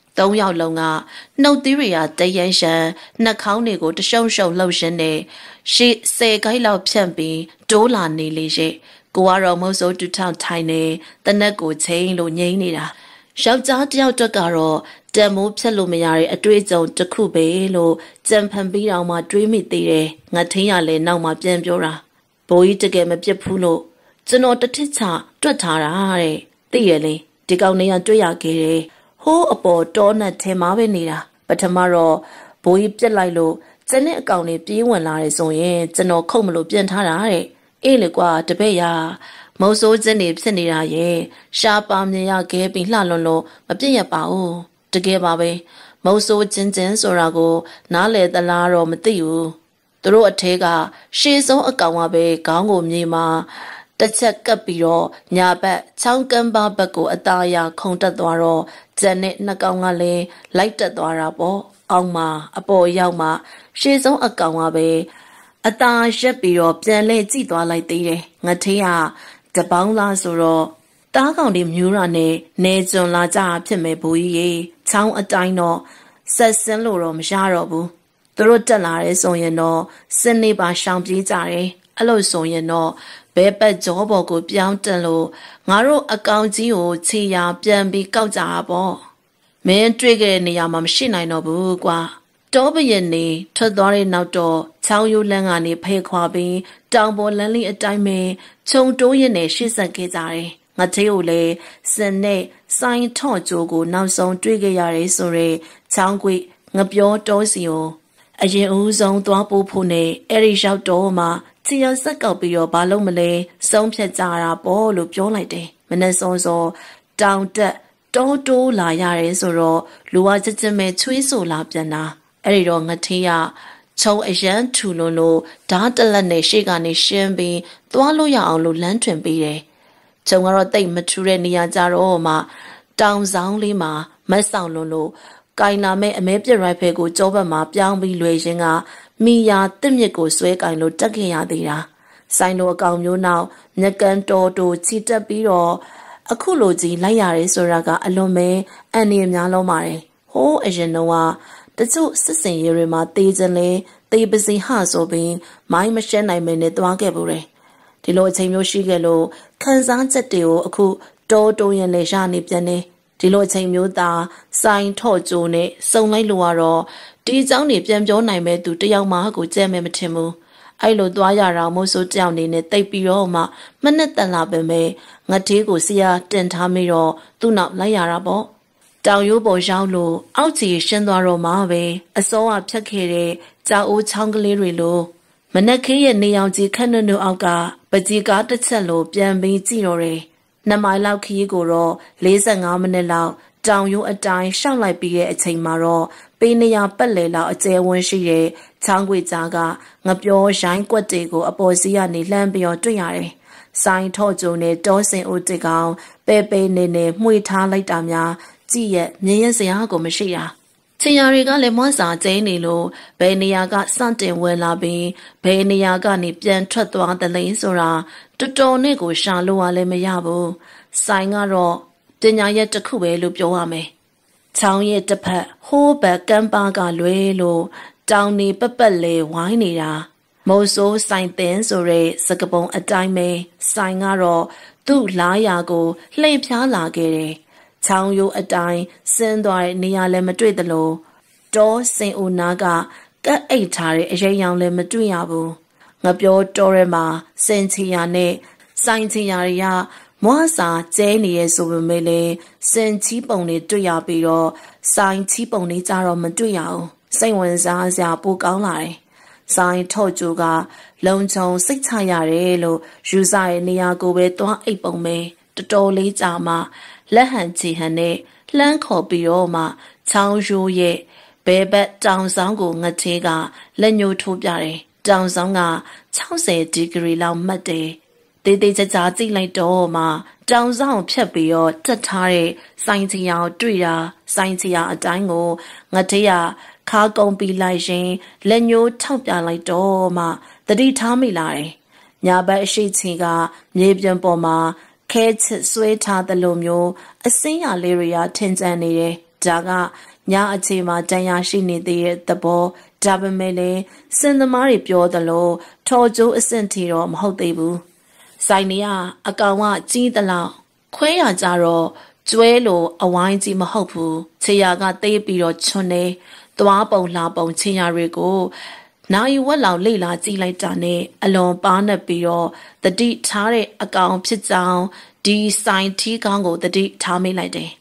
သုံးယောက်လုံးကနှုတ်သီးတွေကတရန်ရှန်နှာခေါင်းတွေကိုတရှုံရှုံလှုပ်ရှင်နေရှေ့ဆယ်ခိုက်လောက်ဖြန့်ပြီးတိုးလာနေလေရဲ့ကိုကတော့မုတ်ဆိုးတူထောင်ထိုင်နေတနက်ကိုချိန်လို့ငိမ့်နေတာယောက်ျားတယောက်တက်ကတော့တံမိုးဖြတ်လို့မရတဲ့အတွေ့အကြုံတစ်ခုပဲလို့ကြံဖန်ပြီးတော့မှတွေးမိသေးတယ်ငါထင်းရလဲနောက်မှပြန်ပြောတာဘိုးကြီးတကယ်မပြစ်ဘူးလို့ကျွန်တော်တထစ်ချတွက်ထားတာတဲ့သိရလေဒီကောင်နေရတွေ့ရခဲ့တယ်ဟိုးအပေါ်တောနဲ့ထဲမှာပဲနေတာပထမတော့ဘိုးကြီးပြက်လိုက်လို့ကျန်တဲ့အကောင်လေးပြေးဝင်လာတယ်ဆိုရင်ကျွန်တော်ခုတ်မလို့ပြန်ထားတာတဲ့အေးလေကွာတပည့်ရမုံဆိုးခြင်းနေဖြစ်နေတာရဲ့ရှားပါမြင်ရခဲပြီးလှလွန်လို့မပြည့်ရပါဘူးတကယ်ပါပဲမုံဆိုးခြင်းချင်းဆိုတာကိုနားလေသလားတော့မသိဘူးသူတို့အထဲကရှေးဆုံးအကောင်ကပဲခေါင်းကိုမြေမှာတစ်ချက်ကပ်ပြီးတော့ညာဘက်ချောင်းကမ်းပါဘက်ကိုအသားအရခုံတက်သွားတော့ကျန်တဲ့နှစ်ကောင်ကလည်းလိုက်တက်သွားတာပေါ့အောက်မှာအပေါ်ရောက်မှရှေးဆုံးအကောင်ကပဲအသားရက်ပြီးတော့ပြန်လဲကြည့်သွားလိုက်သေးတယ်ငါထေးကတပေါင်းလားဆိုတော့တားကောင်တွေမျိုးရနဲ့နေကျွန်းလာကြဖြစ်မယ်ဘူကြီးရေချောင်းအတိုင်းတော့ဆက်စင်းလို့တော့မရတော့ဘူးသူတို့တက်လာတဲ့ဆိုရင်တော့စင်းနေပါရှောင်ပြေးကြတယ်အဲ့လိုဆိုရင်တော့ဘဲပတ်ကြောပေါ်ကိုပြောင်းတက်လို့ငါတို့အကောင်ကြီးကိုခြေရာပြန်ပြီးကောက်ကြတာပေါ့မင်းတွေ့ခဲ့တဲ့နေရာမှာမရှိနိုင်တော့ဘူးကွာတောပရင်နေထွက်သွားတဲ့နောက်တော့ချောင်းရိုးလန်းကနေဖဲခွာပြီးတောင်ပေါ်လန်းလေးအတိုင်းပဲခြုံတိုးရင်နဲ့ရှေ့ဆက်ခဲ့ကြတယ်ငါသေးကိုလည်းစင်နဲ့စိုင်းထော့ကြိုးကိုနောက်ဆုံးတွေ့ခဲ့ရတယ်ဆိုရဲချောင်းကွေငပြောတောစီကိုအရင်ဦးဆုံးသွားပို့ဖို့နဲ့အဲ့ဒီရောက်တော့မှချီရဆက်ကောက်ပြီးတော့ဘာလို့မလဲဆုံးဖြတ်ကြတာပေါ့လို့ပြောလိုက်တယ်မနေ့စောစောတောင်တက်တောတိုးလာရတယ်ဆိုတော့လူဝချစ်ချစ်မဲ့ချွေးဆိုလာပြန်တာအဲ့ဒီတော့ငထေးရချုံအရန်ထူလွန်းလို့ဓာတ်တလက်နဲ့ရှေ့ကနေရှင်းပြီးသွားလို့ရအောင်လို့လမ်းထွင်ပေးတယ်ချုံကတော့တိတ်မထူတဲ့နေရာကြတော့မှတောင်ဆောင်လေးမှာမတ်ဆောင်လွန်းလို့ကိုင်လာမဲ့အမဲပြက်ရိုက်ဖဲကိုကြောဘက်မှာပြောင်းပြီးလွယ်ရင်းကမိယာတစ်မြစ်ကိုဆွဲကင်လို့တက်ခဲ့ရသေးတာဆိုင်လိုအကောင်မျိုးနောက်မြက်ကန်တော်တိုချီတက်ပြီးတော့အခုလိုကြီးလိုက်ရတယ်ဆိုတာကအလွန်ပဲအန်နေများလုံးပါတယ်ဟိုးအရင်တော့တချို့စစ်စင်ရဲတွေမှာတေးခြင်းလဲတေးပစီဟဆိုပြီးမိုင်းမရှက်နိုင်မင်းနဲ့တွားခဲ့ပူတယ်ဒီလိုအချိန်မျိုးရှိခဲ့လို့ခန်းစားချက်တွေကိုအခုတော်တုံရင်လေရနေပြန်နေဒီလိုအချိန်မျိုးသားစိုင်းထော့ကျိုးနဲ့စုံလိုက်လို့ကတော့ဒီเจ้าနေပြန်ပြောနိုင်မဲ့သူတယောက်မှကိုကြဲမဲ့မထင်ဘူးအဲ့လိုသွားရတာမို့ဆိုကြောက်နေနဲ့တိတ်ပြီးတော့မှမနဲ့တန်လာပဲမဲ့ငတ်သေးကိုဆရာတင်ထားမိတော့သူ့နောက်လိုက်ရတာပေါ့တောင်ရိုးပေါ်ရောက်လို့အောက်ခြေရှင်းသွားတော့မှပဲအစောကဖြတ်ခဲ့တဲ့ကြောက်အိုးချောင်းကလေးတွေလိုမနက်ခေးရဲ့နေအောင်ကြီးခက်နုံနုံအောက်ကပကြီးကားတစ်ချက်လိုပြန်ပြီးကြည့်တော့တယ်နှစ်မိုင်လောက်ခရီးကိုတော့လေးဆယ်ငါးမိနစ်လောက်တောင်ရိုးအတိုင်းရှောက်လိုက်ပြီးတဲ့အချိန်မှာတော့ပေးနေရပတ်လေလောက်အကျဲဝန်းရှိတဲ့ချောင်းခွေကြားကငပြောရိုင်းကွက်တွေကိုအပေါ်စီးကနေလှမ်းပြီးတော့တွေ့ရတယ်စိုင်းထော့ကျုံနဲ့တောစင်ဦးတစ်ကောင်ပဲပဲနေနေမှွေထားလိုက်တာများကြည့်ရဲ့မြင်ရစရာကိုမရှိတာချင်ရတွေကလည်းမွန်းစာကျင်းနေလို့ဘယ်နေရာကစတင်ဝင်လာပြီးဘယ်နေရာကနေပြန်ထွက်သွားတယ်လဲဆိုတာတော်တော်နဲ့ကိုရှာလို့ရလည်းမရဘူးဆိုင်ကတော့ပညာရက်တစ်ခုပဲလို့ပြောရမယ်ချောင်းရဲ့တစ်ဖက်ဟိုးဘက်ကမ်းပါကလွဲလို့တောင်နေပက်ပက်လေဝိုင်းနေတာမိုးဆိုးဆိုင်တင်ဆိုရဲစကပုံအတိုင်းပဲဆိုင်ကတော့သူ့လားရာကိုလှည့်ဖြားလာခဲ့တယ်ချောင်းရိုးအတိုင်းဆင်းသွားတဲ့နေရာလည်းမတွေ့သလိုတောစင်အိုနာကကက်အိတ်ထားတဲ့အရေးရောင်လည်းမတွေ့ရဘူးငါပြောတောရဲမှာစင်ချီယာနဲ့ဆိုင်ချီယာတွေကမွားစာကျဲနေရဲ့ဆိုပေမဲ့လည်းစင်ချီပုံတွေတွေ့ရပြီးတော့ဆိုင်ချီပုံတွေကြတော့မတွေ့ရအောင်စိတ်ဝင်စားစရာပိုကောင်းလာတယ်ဆိုင်ထော့ကျိုးကလုံခြုံစိတ်ချရတယ်လို့ယူဆရဲ့နေရာကိုပဲသွားအိပ်ပုံပဲတော်တော်လေးကြာမှလက်ဟန်ချီဟန်နဲ့လှမ်းခေါ်ပြီးတော့မှချောင်းရိုးရဲ့ဘဲဘက်တောင်ဆောင်ကိုငသေးကလက်ညှိုးထိုးပြတယ်တောင်ဆောင်က၆၀ဒီဂရီလောက်မှတ်တယ်တေးသေးချာချာကြည့်လိုက်တော့မှတောင်ဆောင်ဖြတ်ပြီးတော့တက်ထားတဲ့စိုင်းချီအောင်တွေ့တာစိုင်းချီအောင်အတိုင်းကိုငသေးရခါကုံပြီးလိုက်ရင်လက်ညှိုးထောက်ပြလိုက်တော့မှတတိထားမိလာတယ်ညာဘက်အရှိချီကမြေပြင်ပေါ်မှာခဲချစ်ဆွဲထားသလိုမျိုးအစင်းရလေးတွေကထင်ကျန်နေတယ် Daga Nya Achima Danya Shini the the bo Dabamele send the Mari Pure the law Tojo Essentiro Mhotebu Sainia Akawa G the law Quea Jaro Juelo Awainti Mahopu Tiaga Te Biro Chone Dwabo Labo Tia Rigo Now you will allow Lila T like Dane alone Barna Biro the deep tare account pit down D sign T Congo the deep Tommy like day.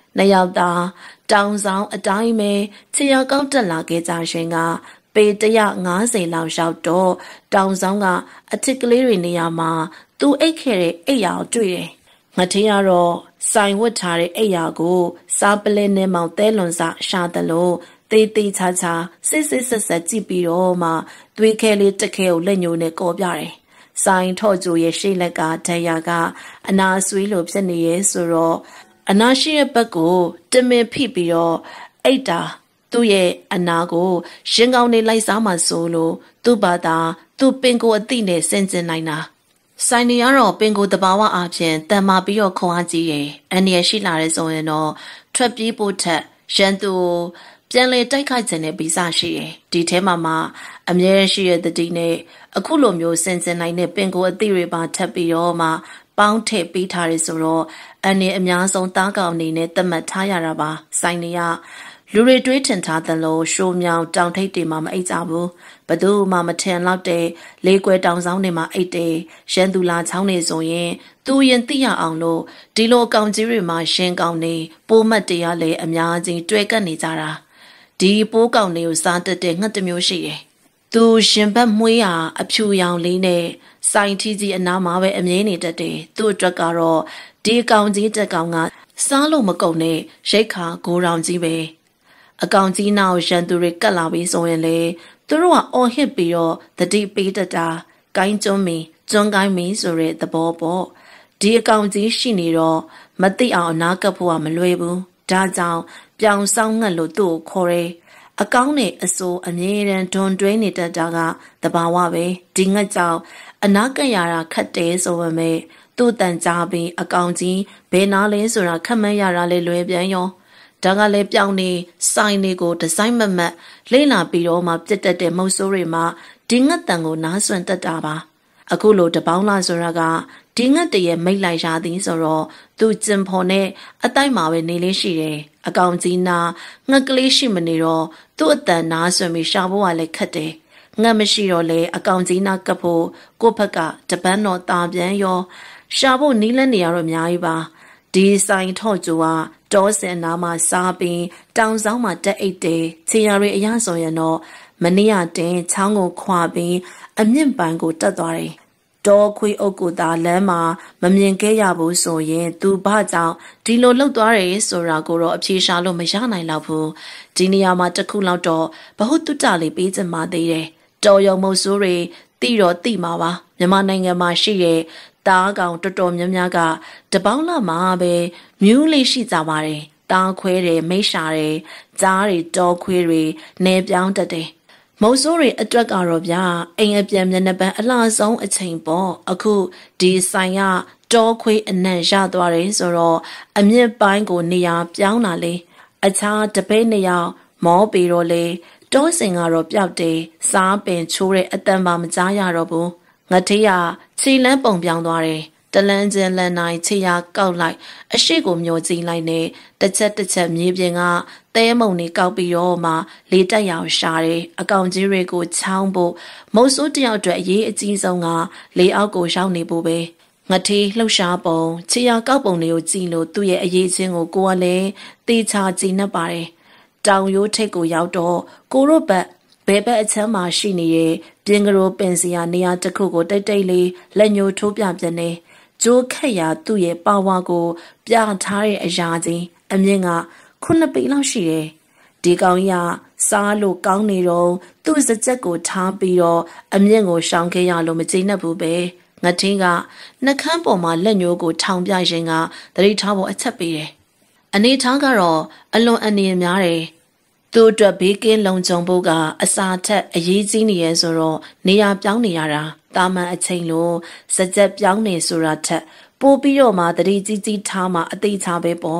Nayalda down sound a dime Tia Gauta Lage Zashinga Be the young Nazi Lao shout door down zonga a tickler in the Yama do a carry a yao tree. Matiaro sign would tarry a yago Sabelin Mount Delonza Shadalo. They they ta ta, sis is a set biro ma, three kelly to kill lenune go biare. Sign told you she lega, tayaga, and our sweet loops and the yes or a nashi a bago, demi pipio, eta, do ye, and nago, shingoni like sama solo, do bada, do bingo a dine sense nina. Signiaro bingo the bawa option, the mabio coazi, and yes she laris on no, trap people tet, shantu. Generally, take heights in a bizashi, detail mamma, a mere she the dine, a coolomio sense and I bingo a theory about tapioma, bound tape betarisoro, and a miason daga nine the matayaraba, signia. Lure dritten tat the low, show meow down take mamma eight abu, but do mamma ten loud day, liquid down sounding my eight day, shendula town is on ye, do yen thea on low, dilo county ma shen gowny, boma dea lay a miazing dragon nizara. Di po gao ne started the Natamushi. Do Shimba Muya, a pew young line, scientific and Namawe a minute a day, do Dragaro, di county the Ganga, Salo Macone, Shaka, go round the way. A county now shanduri Galawi so in lay, Durua or hippio, the deep beta da, Gain to me, Jongai me so read the bobo. Dear county shiniro, Mati ao Nakapua Maluebu, Dazao. Young song and lodo core. A gowny a so a near and don't drain it at daga, the bawabe, ding a jow, a nakayara cut days over me, do then zabi, a county, benales or a kamayara le luebiano. Daga le piani, sign go to Simon Mat, Lena Bioma, Pita de Mosorima, ding a tango naswent the daba. A culo de baula zoraga, ding a day make like shadings or do zimpone, a daima nearly she. A county na, ngakli shimaniro, do the naswami shabu ale kate. Namashiro le, a county na capo, gopaka, tapano tabian yo, shabu nilaniaro miaiba. D sign tojua, dos and nama sabi, down zama de eight day, tiari yasoyano, mania de, tango quabi, a nimbango dadari. Do qui okuda lema, mamien gayabu so ye, do baza, dilo lodare, so ragoro, a pishalo mashana lapu, diniama takula do, bahutu dali beats and madere, do yo mosuri, tiro timawa, yamananga mashie, daga, toto nyamaga, the baula mabe, mule shizaware, da quere, meshare, zari, do query, neb down the day. Mosori a drug arabia, ain't a piam never a last on a chamber, a coup, de saya, dog quay and then shadwares or a mere bango near pianale, a tar de penea, more birole, dosing arab day, sa ben chure at the mamzaya robu, Natia, tea lamp on pianware. The lands and lanai tia go like a shigo muzi line, the set the set mubinga, they moni gaubioma, later yao shari, a goundy go town bo, most of the outre ye a zizonga, lay out go shawny boobe. Nati, lo shabo, tia gabo neo zilo, do ye a yezing or go ale, they tar zina bare. Down you take go yao door, go robe. Bebe a tell ma shini, bingaro benzia near the coco the daily, lenyo to biabene. Jo kaya do ye bawago, bian tari a jadi, a minga, kuna be lao she. Digao ya, salo gauniro, do the zego tabio, a mingo shankaya lomatina bube, natinga, nakampo ma lenyo go town biajinga, the retabo a tapire. Anitangaro, alone animare. Do the begin long jumboga, a sata, a yezini zoro, near Bianiara, Dama a tailo, Sajep Biani surata, Bobio ma the rizi tama a de tabe bo,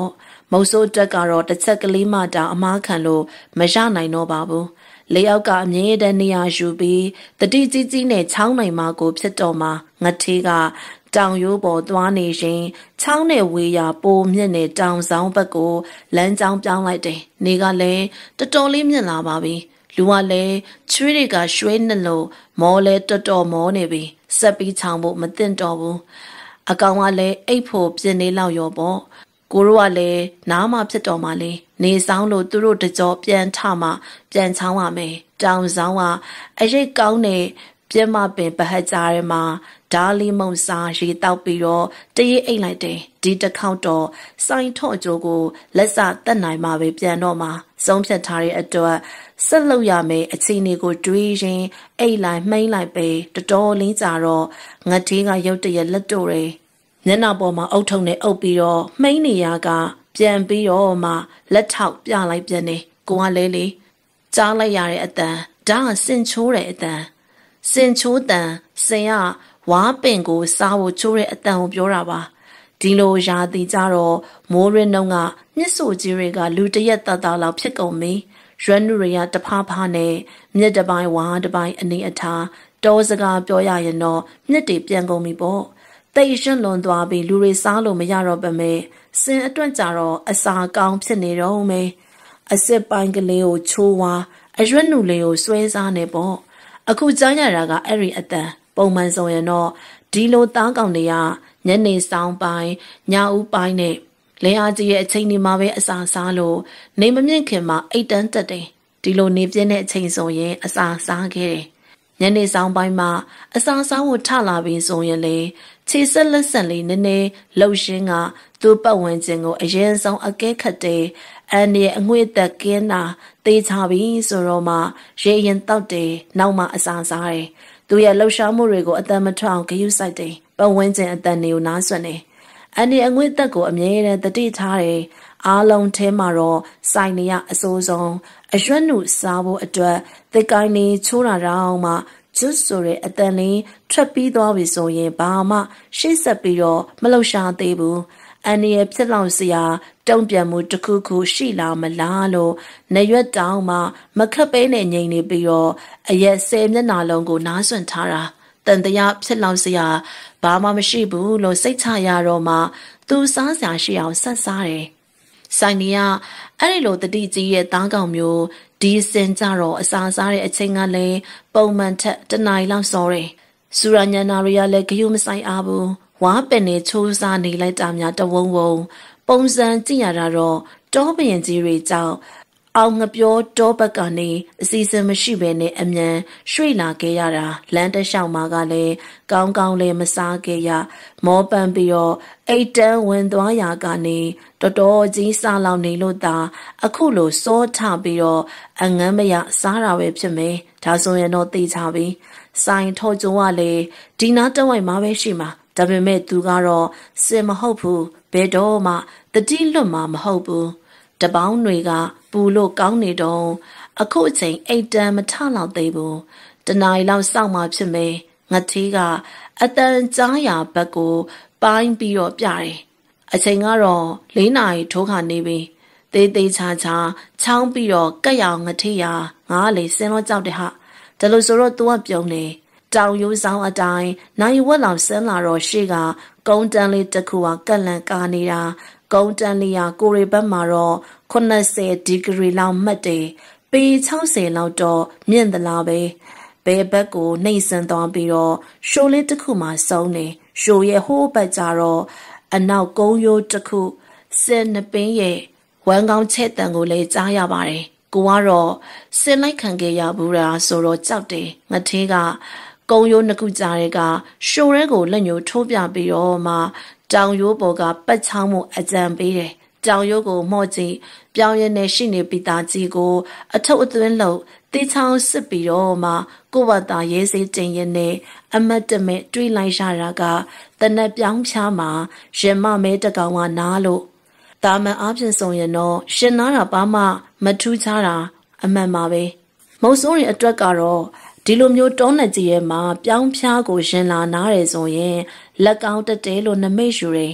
မုတ်ဆိုးတက်ကတော့တစ်ချက်ကလေးမှတောင်အမားခံလို့မရနိုင်တော့ပါဘူးလေးယောက်ကအမြဲတမ်းနေရာယူပြီးတတိကြီးကြီးနဲ့ချောင်းနိုင်မှာကိုဖြစ်တော့မှာငထေးကတောင်ရိုးပေါ်သွားနေရင်ချောင်းနဲ့ဝေးရပိုမြင့်တဲ့တောင်ဆောင်ဘက်ကိုလမ်းကြောင်းပြောင်းလိုက်တယ်နေကလည်းတော်တော်လေးမြင့်လာပါပြီလူကလည်းချွေးတွေကရွှဲနှလို့မောလဲတော်တော်မောနေပြီဆက်ပြီးချောင်းဖို့မသင့်တော့ဘူးအကောင်ကလည်းအိတ်ဖို့ပြင်းနေလောက်ရောပေါ့ကိုတို့ကလည်းနားမဖြစ်တော်မှလေနေဆောင်လို့သူတို့တကြောပြန်ထမှပြန်ချောင်းရမယ်တောင်ဆောင်ကအရိတ်ကောင်းတဲ့ပြင်းမပင်ပဟတ်ကြားထဲမှာဓာလီမုံစားရေတောက်ပြီးတော့တရေအိတ်လိုက်တယ်ဒီတစ်ခေါက်တော့စိုင်းထော့ကြိုးကိုလက်စတက်နိုင်မှပဲပြန်တော့မှဆုံးဖြတ်ထားတဲ့အတွက်ဆက်လုပ်ရမယ်အချိန်တွေကိုတွေးရင်အိတ်လိုက်မှိမ့်လိုက်ပဲတော်တော်လေးကြာတော့ငတ်သေးကရုတ်တရက်လက်တို့တယ်မျက်နှာပေါ်မှာအုတ်ထုံနဲ့အုပ်ပြီးတော့မှိမ့်နေရကပြန်ပြီးတော့မှလက်ထောက်ပြလိုက်ပြန်နေကိုကလဲလေကြားလိုက်ရတဲ့အတန်ဒါကစင်ချိုးတဲ့အတန်စင်ချိုးတန်စင်ကဝါပင်ကိုစားဖို့ချိုးတဲ့အတန်ကိုပြောတာပါဒီလိုရာသီကြတော့မိုးရင်းနှုံးကမြစ်ဆိုကြီးတွေကလူတရက်တသားလောက်ဖြစ်ကုန်ပြီရွက်နုတွေကတဖားဖားနဲ့မြစ်တစ်ပိုင်းဝါတစ်ပိုင်းအနေအထားတောစကားပြောရရင်တော့မြစ်တွေပြန်ကုန်ပြီပေါ့တိတ်ရွှွလွန်သွားပြီးလူတွေစားလို့မရတော့ပါမယ်စင်အတွက်ကြတော့အစာကောင်းဖြစ်နေတော့မယ်အစ်စ်ပိုင်းကလေးကိုချိုးဝါအရွက်နုလေးကိုဆွဲစားနေပေါ့အခုကြားရတာကအဲ့ဒီအတန်ပုံမှန်ဆိုရင်တော့ဒီလိုသားကောင်တွေကညနေဆောင်ပိုင်းညဦးပိုင်းနဲ့လင်းအားကြီးရဲ့အချိန်ဒီမှာပဲအစာစားလို့နေမမြင့်ခင်မှာအိတ်တန်းတက်တယ်ဒီလိုနေပြင်းတဲ့အချိန်ဆိုရင်အစာစားခဲ့တယ်ညနေဆောင်ပိုင်းမှာအစာစားဖို့ထလာပြီးဆိုရင်လေခြေဆက်လက်ဆက်လေးနည်းနည်းလှုပ်ရှင်းကသူ့ပတ်ဝန်းကျင်ကိုအရင်ဆုံးအကဲခတ်တယ်အန်ရဲ့အငွေ့သက်ကင်းတာတေးချပြီးဆိုတော့မှရေရင်တောက်တယ်နောက်မှအစာစားတယ်သူရဲ့လှုပ်ရှားမှုတွေကိုအတန်မထွက်အောင်ဂရုစိုက်တယ်ပတ်ဝန်းကျင်အတန်တွေကိုနားဆွနေအန်ဒီအငွေ့သက်ကိုအမြဲတမ်းတတိထားတယ်အားလုံးထဲမှာတော့စိုင်နေရအစိုးဆုံးအရွက်နုစားဖို့အတွက်သစ်ကိုင်းလေးချိုးတာတော့မှကျွတ်ဆိုတဲ့အတန်လေးထွက်ပြီးသွားပြီဆိုရင်ဘာမှရှေ့ဆက်ပြီးတော့မလှုပ်ရှားသေးဘူးအန်ဒီရဲ့ဖြစ်လောက်စရာတုံ့ပြန်မှုတစ်ခုခုရှိလာမလားလို့နေရွက်တောင်မှမခက်ပဲနဲ့ငြိမ်နေပြီးတော့အရက်ဆယ်မျက်နှာလုံးကိုနားဆွင့်ထားတာတန်တရားဖြစ်လောက်စရာဘာမှမရှိဘူးလို့စိတ်ချရတော့မှသူစားစရာရှိအောင်ဆက်စားတယ်ဆိုင်နီကအဲ့ဒီလိုတတိကြီးရဲ့သားကောင်မျိုးဒီစင်ကြတော့အစာစားတဲ့အချိန်ကလည်းပုံမှန်ထက်တနားရီလောက်စောတယ်စူရညန္နာရီကလည်းဂယုမဆိုင်အားဘူးဝါပင်နဲ့ချိုးစားနေလိုက်တာများတဝုံဝုံပုံစံကြည့်ရတာတော့တောပင်ကြီးတွေကြောင့်အောင်ငပြောတောဘက်ကနေအစီအစဉ်မရှိဘဲနဲ့အမြန်ရွှေ့လာခဲ့ရတာလမ်းတစ်လျှောက်မှာကလည်းကောင်းကောင်းလေးမစားခဲ့ရမောပန်းပြီးတော့အိတ်တန်းဝင်သွားရာကနေတော်တော်ကြီးစားလောင်နေလို့သာအခုလိုစောထပြီးတော့အငမ်းမရစားတာပဲဖြစ်မယ်ဒါဆိုရင်တော့သိချပြီဆိုင်ထော်ကြိုးကလည်းဒီနာတဝိုက်မှာပဲရှိမှာဒါပေမဲ့သူကတော့စင်မဟုတ်ဘူးဘယ်တော့မှတတိလွတ်မှာမဟုတ်ဘူးတပေါင်းတွေကပူလို့ကောင်းနေတော့အခုအချိန်အိတ်တန်းမထလောက်သေးဘူးတနားရီလောက်စောင့်မှဖြစ်မယ်ငတိကအတန်ကြားရဘက်ကိုပိုင်းပြီးတော့ပြတယ်အချိန်ကတော့လေးနာရီထိုးခါနေပြီသေးသေးချာချာချောင်းပြီးတော့ကက်ရောင်ငတိရငါလေစင်တော့ကြောက်တယ်ဟာဒါလို့ဆိုတော့ तू ကပြုံးနေတောင်ရိုးဆောင်အတိုင်းနိုင်ဝက်လောက်ဆင်းလာတော့ရှေ့ကကုန်းတန်းလေးတစ်ခုကကက်လန်ကာနေတာကုန်းတန်းလေးကကိုရီဘက်မှာတော့ခုနှစ်ဆယ်ဒီဂရီလောက်မှတ်တယ်ပေခြောက်ဆယ်လောက်တော့မြင့်သလားပဲဘဲဘက်ကိုနှိမ့်ဆန်သွားပြီးတော့ရှိုးလေးတစ်ခုမှစုံနေရှိုးရဲ့ဟိုးဘက်ကြတော့အနောက်ကုန်းရိုးတစ်ခုစင်နှပင်းရဲ့ဝမ်းကောင်းချက်တန်ကိုလည်းကြားရပါတယ်ကိုကတော့စင်လိုက်ခံခဲ့ရဘူးလားဆိုတော့ကြောက်တယ်ငထေးကကုန်းရိုးနှစ်ခုကြားတဲ့ကရှိုးရဲကိုလက်ညှိုးထိုးပြပြီးတော့မှတောင်ရိုးပေါ်ကပတ်ချောင်းမှုအကြံပေးတယ်တောင်ရိုးကိုမှော့ကြည့်ပြောင်းရင်းနဲ့ရှိနေပြီးသားကြီးကိုအထုပ်အသွင်းလှုပ်တေးချောင်းစစ်ပြီးတော့မှကိုယ့်ဘာသာရေးစေးတင်ရင်းနဲ့အမတ်တမဲ့တွေးလိုက်ရတာကတနက်ပြောင်းဖြားမှာရင်မမဲတကောင်ကနားလို့တာမန်အားဖြင့်ဆိုရင်တော့ရှင်နာတာဘာမှမထူးခြားတာအမှန်ပါပဲမုံစိုးတွေအတွက်ကတော့ဒီလိုမျိုးတောနဲ့ကြီးရဲ့မှာပြောင်းဖြားကိုရင်လာနားတယ်ဆိုရင်လက်ကောင်းတက်တဲလို့နမိတ်ယူတယ်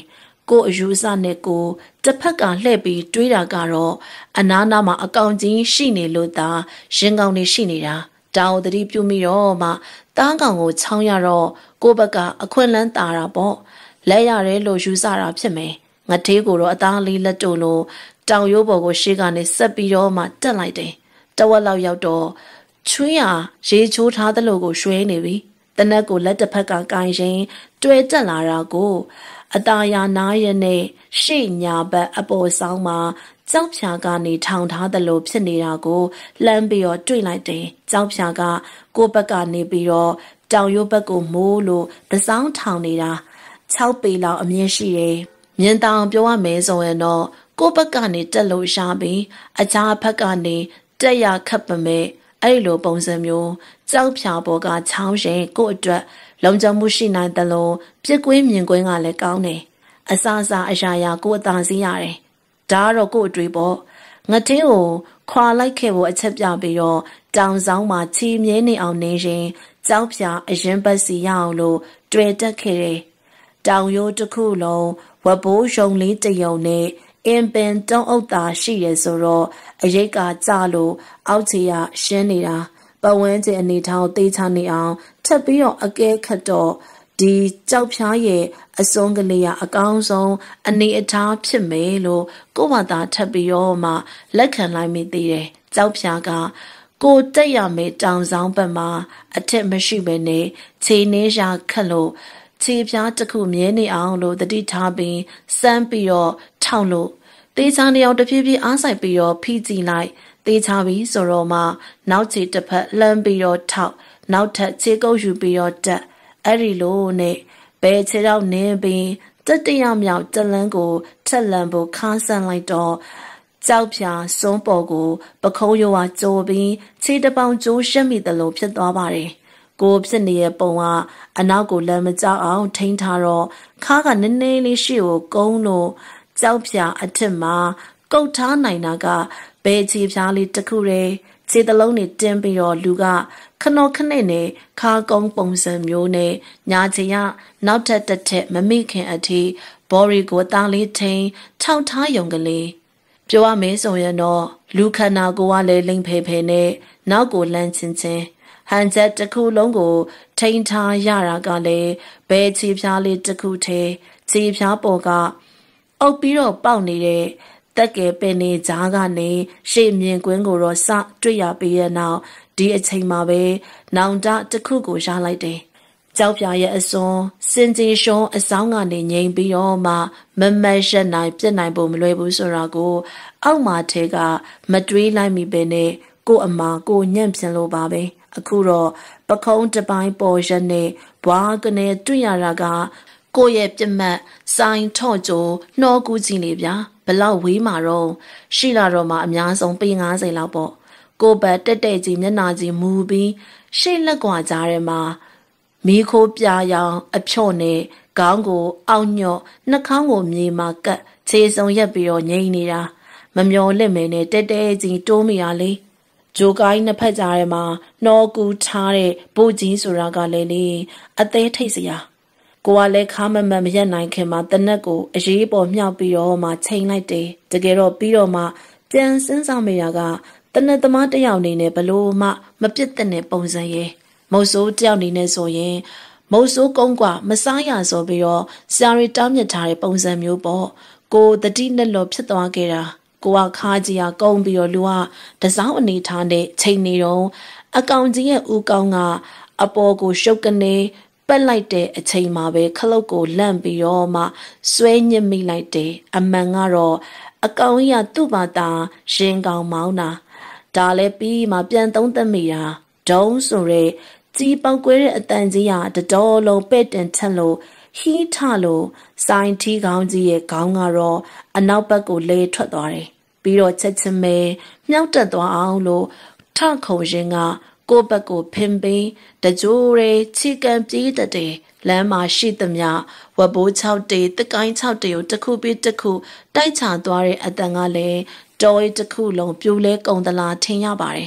ကိုအယူဆနဲ့ကိုတစ်ဖက်ကလှည့်ပြီးတွေးတာကတော့အနာနာမှာအကောင်ကြီးရှိနေလို့သာရင်ကောင်နေရှိနေတာတောင်တတိပြုမိတော့မှတားကောင်ကိုချောင်းရတော့ကိုဘက်ကအခွင့်လန်းတာတာပေါ့လက်ရတယ်လို့ယူဆတာဖြစ်မယ်ငထေးကိုတော့အသားလေးလက်တို့လို့တောင်ရိုးပေါ်ကိုရှေ့ကနေဆက်ပြီးတော့မှတက်လိုက်တယ်တဝက်လောက်ရောက်တော့ချွေးရရေချိုးထားသလိုကိုရွှဲနေပြီတနက်ကိုလက်တစ်ဖက်ကကိုင်ရင်တွဲတက်လာတာကိုအตาရနားရနဲ့ရှေ့ညာဘက်အပေါ်ဆောင်မှာကြောက်ဖြာကနေထောင်ထားသလိုဖြစ်နေတာကိုလှမ်းပြီးတော့တွေ့လိုက်တယ်ကြောက်ဖြာကကိုယ့်ဘက်ကနေပြီးတော့တောင်ရိုးဘက်ကိုမိုးလို့တစောင်းထောင်နေတာ၆ပေလောက်အမြင့်ရှိတယ်မြင်တောင်ပြောရမယ်ဆိုရင်တော့ကိုယ့်ဘက်ကနေတက်လို့ရှာပြီးအခြားဘက်ကနေတက်ရခတ်ပမဲ့အဲ့လိုပုံစံမျိုးကြောက်ဖြာပေါ်ကချောင်းရင်ကို့အတွက်လုံခြုံမှုရှိနိုင်တယ်လို့ပြစ်ကွင်းမြင်ကွင်းကလည်းကောင်းတယ်အစအစအရာရာကိုအသာစီးရတယ်ဒါကတော့ကို့အတွေ့ပေါ့ငတင်းကိုခွာလိုက်ခဲ့ဖို့အချက်ပြပြီးတော့တောင်ဆောင်မှာချီမြဲနေအောင်နေရင်ကြောက်ဖြာအရင်ပတ်စီရအောင်လို့တွေ့တက်ခဲ့တယ်တောင်ရိုးတစ်ခုလုံးဝဘိုးယုံလေးတယုံနဲ့အင်ပင်တုံးအုပ်သာရှိရဆိုတော့အရိတ်ကကြလို့အောက်ခြေရရှင်းနေတာပဝန်းကျင်အနေထားကိုသိချနေအောင်ထပ်ပြီးတော့အကဲခတ်တော့ဒီကြောက်ဖြားရဲ့အစွန်းကလေးကအကောင်းဆုံးအနေအထားဖြစ်မယ်လို့ကို့ဘာသာထပ်ပြီးတော့မှလက်ခံလိုက်မိသေးတယ်ကြောက်ဖြားကကိုတက်ရမယ်တောင်ဆောင်ဘက်မှာအထက်မရှိဘဲနဲ့ခြေနှင်းရှာခတ်လို့ခြေပြားတစ်ခုမြဲနေအောင်လို့တတိထားပြီးစမ်းပြီးတော့ထောက်လို့တေးချာနေအောင်တဖြည်းဖြည်းအားဆိုင်ပြီးတော့ဖိကြည့်လိုက်တေးချပြီးဆိုတော့မှနောက်ခြေတစ်ဖက်လှမ်းပြီးတော့ထောက်နောက်ထပ်ခြေကုပ်ယူပြီးတော့တက်အဲ့ဒီလိုနဲ့ဘယ်ခြေတော့နင်းပြီးတတရမြောက်တလန်းကိုထက်လန်ဖို့ခါဆန်လိုက်တော့ကြောက်ဖြာစွန်းပေါ်ကိုပခုံးရိုးဝါကြိုးပြီးခြေတပေါင်ကျိုးရှက်မိတယ်လို့ဖြစ်သွားပါတယ်ကိုဖြစ်နေတဲ့ပုံကအနောက်ကိုလမ်းမကြောက်အောင်ထိန်းထားတော့ခါကနည်းနည်းလေးရှေ့ကိုကုန်းလို့ကြောက်ဖြာအထက်မှာကုတ်ထားနိုင်တာကဘဲချီဖြားလေးတစ်ခုတည်းခြေတလုံးနဲ့တင်းပြီးတော့လူကခနောခနဲ့နဲ့ခါကုန်းပုံစံမျိုးနဲ့ညာချီရနောက်ထပ်တစ်ထက်မမိခင်အထိဘော်ရီကိုသားလေးထိန်ထောက်ထားယုံကလေးပြောရမယ်ဆိုရင်တော့လူခန္ဓာကိုယ်ကလည်းလိမ့်ဖဲဖဲနဲ့နောက်ကိုလန်းချင်းချင်းဟန်ချက်တစ်ခုလုံးကိုထိန်ထားရတာကလည်းဘဲချီဖြားလေးတစ်ခုထဲချီဖြားပေါ်ကအုပ်ပြီးတော့ပေါက်နေတဲ့တက်ကဲပင်နေကြားကနေရှေ့မြင်ကွင်းကိုတော့စတွေ့ရပြီးတဲ့နောက်ဒီအချိန်မှာပဲနောင်တတစ်ခုကိုရလိုက်တယ်။ကြောက်ပြရဲ့အစွန်းစင်ကြီးရှုံးအဆောင်ကနေငြိမ်ပြီးတော့မှမမတ်ရက်နိုင်ပြစ်နိုင်ဖို့မလွယ်ဘူးဆိုတာကိုအောက်မှာထဲကမတွေးလိုက်မိပဲနဲ့ကို့အမာကိုညံ့ပြန်လို့ပါပဲ။အခုတော့ပခုံးတစ်ပိုင်းပေါ်ရက်နဲ့ဘွားကနေတွေ့ရတာကကိုယ့်ရဲ့ပြတ်မှတ်ဆိုင်ထော့ကြိုနှောကူးကြည့်လေဗျာဘလောက်ဝေးမှာတော့ရှိလာတော့မှအများဆုံးပေ၅၀လောက်ပေါ့ကိုဘတ်တက်တက်ကြီးမျက်နှာကြီးမူပြီးရှေ့လက်ကွာကြားထဲမှာမီးခိုးပြာရောင်အဖြော့နဲ့ခေါင်းကိုအောက်ညော့နှာခေါင်းကိုမြေမှာကတ်ခြေစုံရက်ပြီးတော့ငိမ့်နေတာမမျော်လင့်မဲနဲ့တက်တက်ကြီးတိုးမိရလေဂျိုကိုင်းနှစ်ဖက်ကြားထဲမှာနှောကူထားတဲ့ဘို့ကြီးဆိုတာကလည်းလေအသေးထိတ်စရာကိုကလည်းခါမမတ်မရက်နိုင်ခင်မှာတနက်ကိုအရေးပေါ်မြောက်ပြီးတော့မှချိန်လိုက်တယ်တကယ်တော့ပြီးတော့မှပြန်စဉ်းစားမိတာကတနက်သမားတယောက်အနေနဲ့ဘလို့မှမပြစ်တဲ့ပုံစံရဲ့မုတ်ဆိုးတယောက်အနေနဲ့ဆိုရင်မုတ်ဆိုးကုန်းกว่าမစားရဆိုပြီးတော့ဆရာရီတောင်းမြစ်ထားတဲ့ပုံစံမျိုးပေါ့ကိုတတိနဲ့လို့ဖြစ်သွားခဲ့တာကိုကခါကြီးကကုန်းပြီးတော့လူကတစောင်းအနေထားနဲ့ချိန်နေတော့အကောင်ကြီးရဲ့ဦးကောင်းကအပေါ်ကိုရှုပ်ကနေပက်လိုက်တဲ့အချိန်မှာပဲခလုတ်ကိုလန့်ပြီးတော့မှဆွဲညစ်မိလိုက်တယ်အမှန်ကတော့အကောင်ကြီးကသူ့ဘာသာရင်ကောင်မောင်းတာဒါလည်းပြီးမှပြန်သုံးသပ်မိတာဒုံးဆိုရဲကြီးပေါက်ကွဲတဲ့အတန်ကြီးကတတော်လုံးပဲ့တင်ထက်လို့ဟီးထလို့စိုင်းထီးကောင်းကြီးရဲ့ခေါင်းကတော့အနောက်ဘက်ကိုလဲထွက်သွားတယ်ပြီးတော့ချက်ချင်းပဲမြောက်တက်သွားအောင်လို့ထခုံရင်ကကိုဘက်ကိုဖင်ပင်းတကြိုးရဲချီကန်ပြေးတဲ့တဲ့လမ်းမှာရှိသမျှဝဘိုး၆တေတကိုင်း၆တေကိုတစ်ခုပြီးတစ်ခုတိုက်ချသွားတဲ့အတန်ကလည်းတော်ရီတစ်ခုလုံးပြိုလဲကုံတလားထင်ရပါတယ်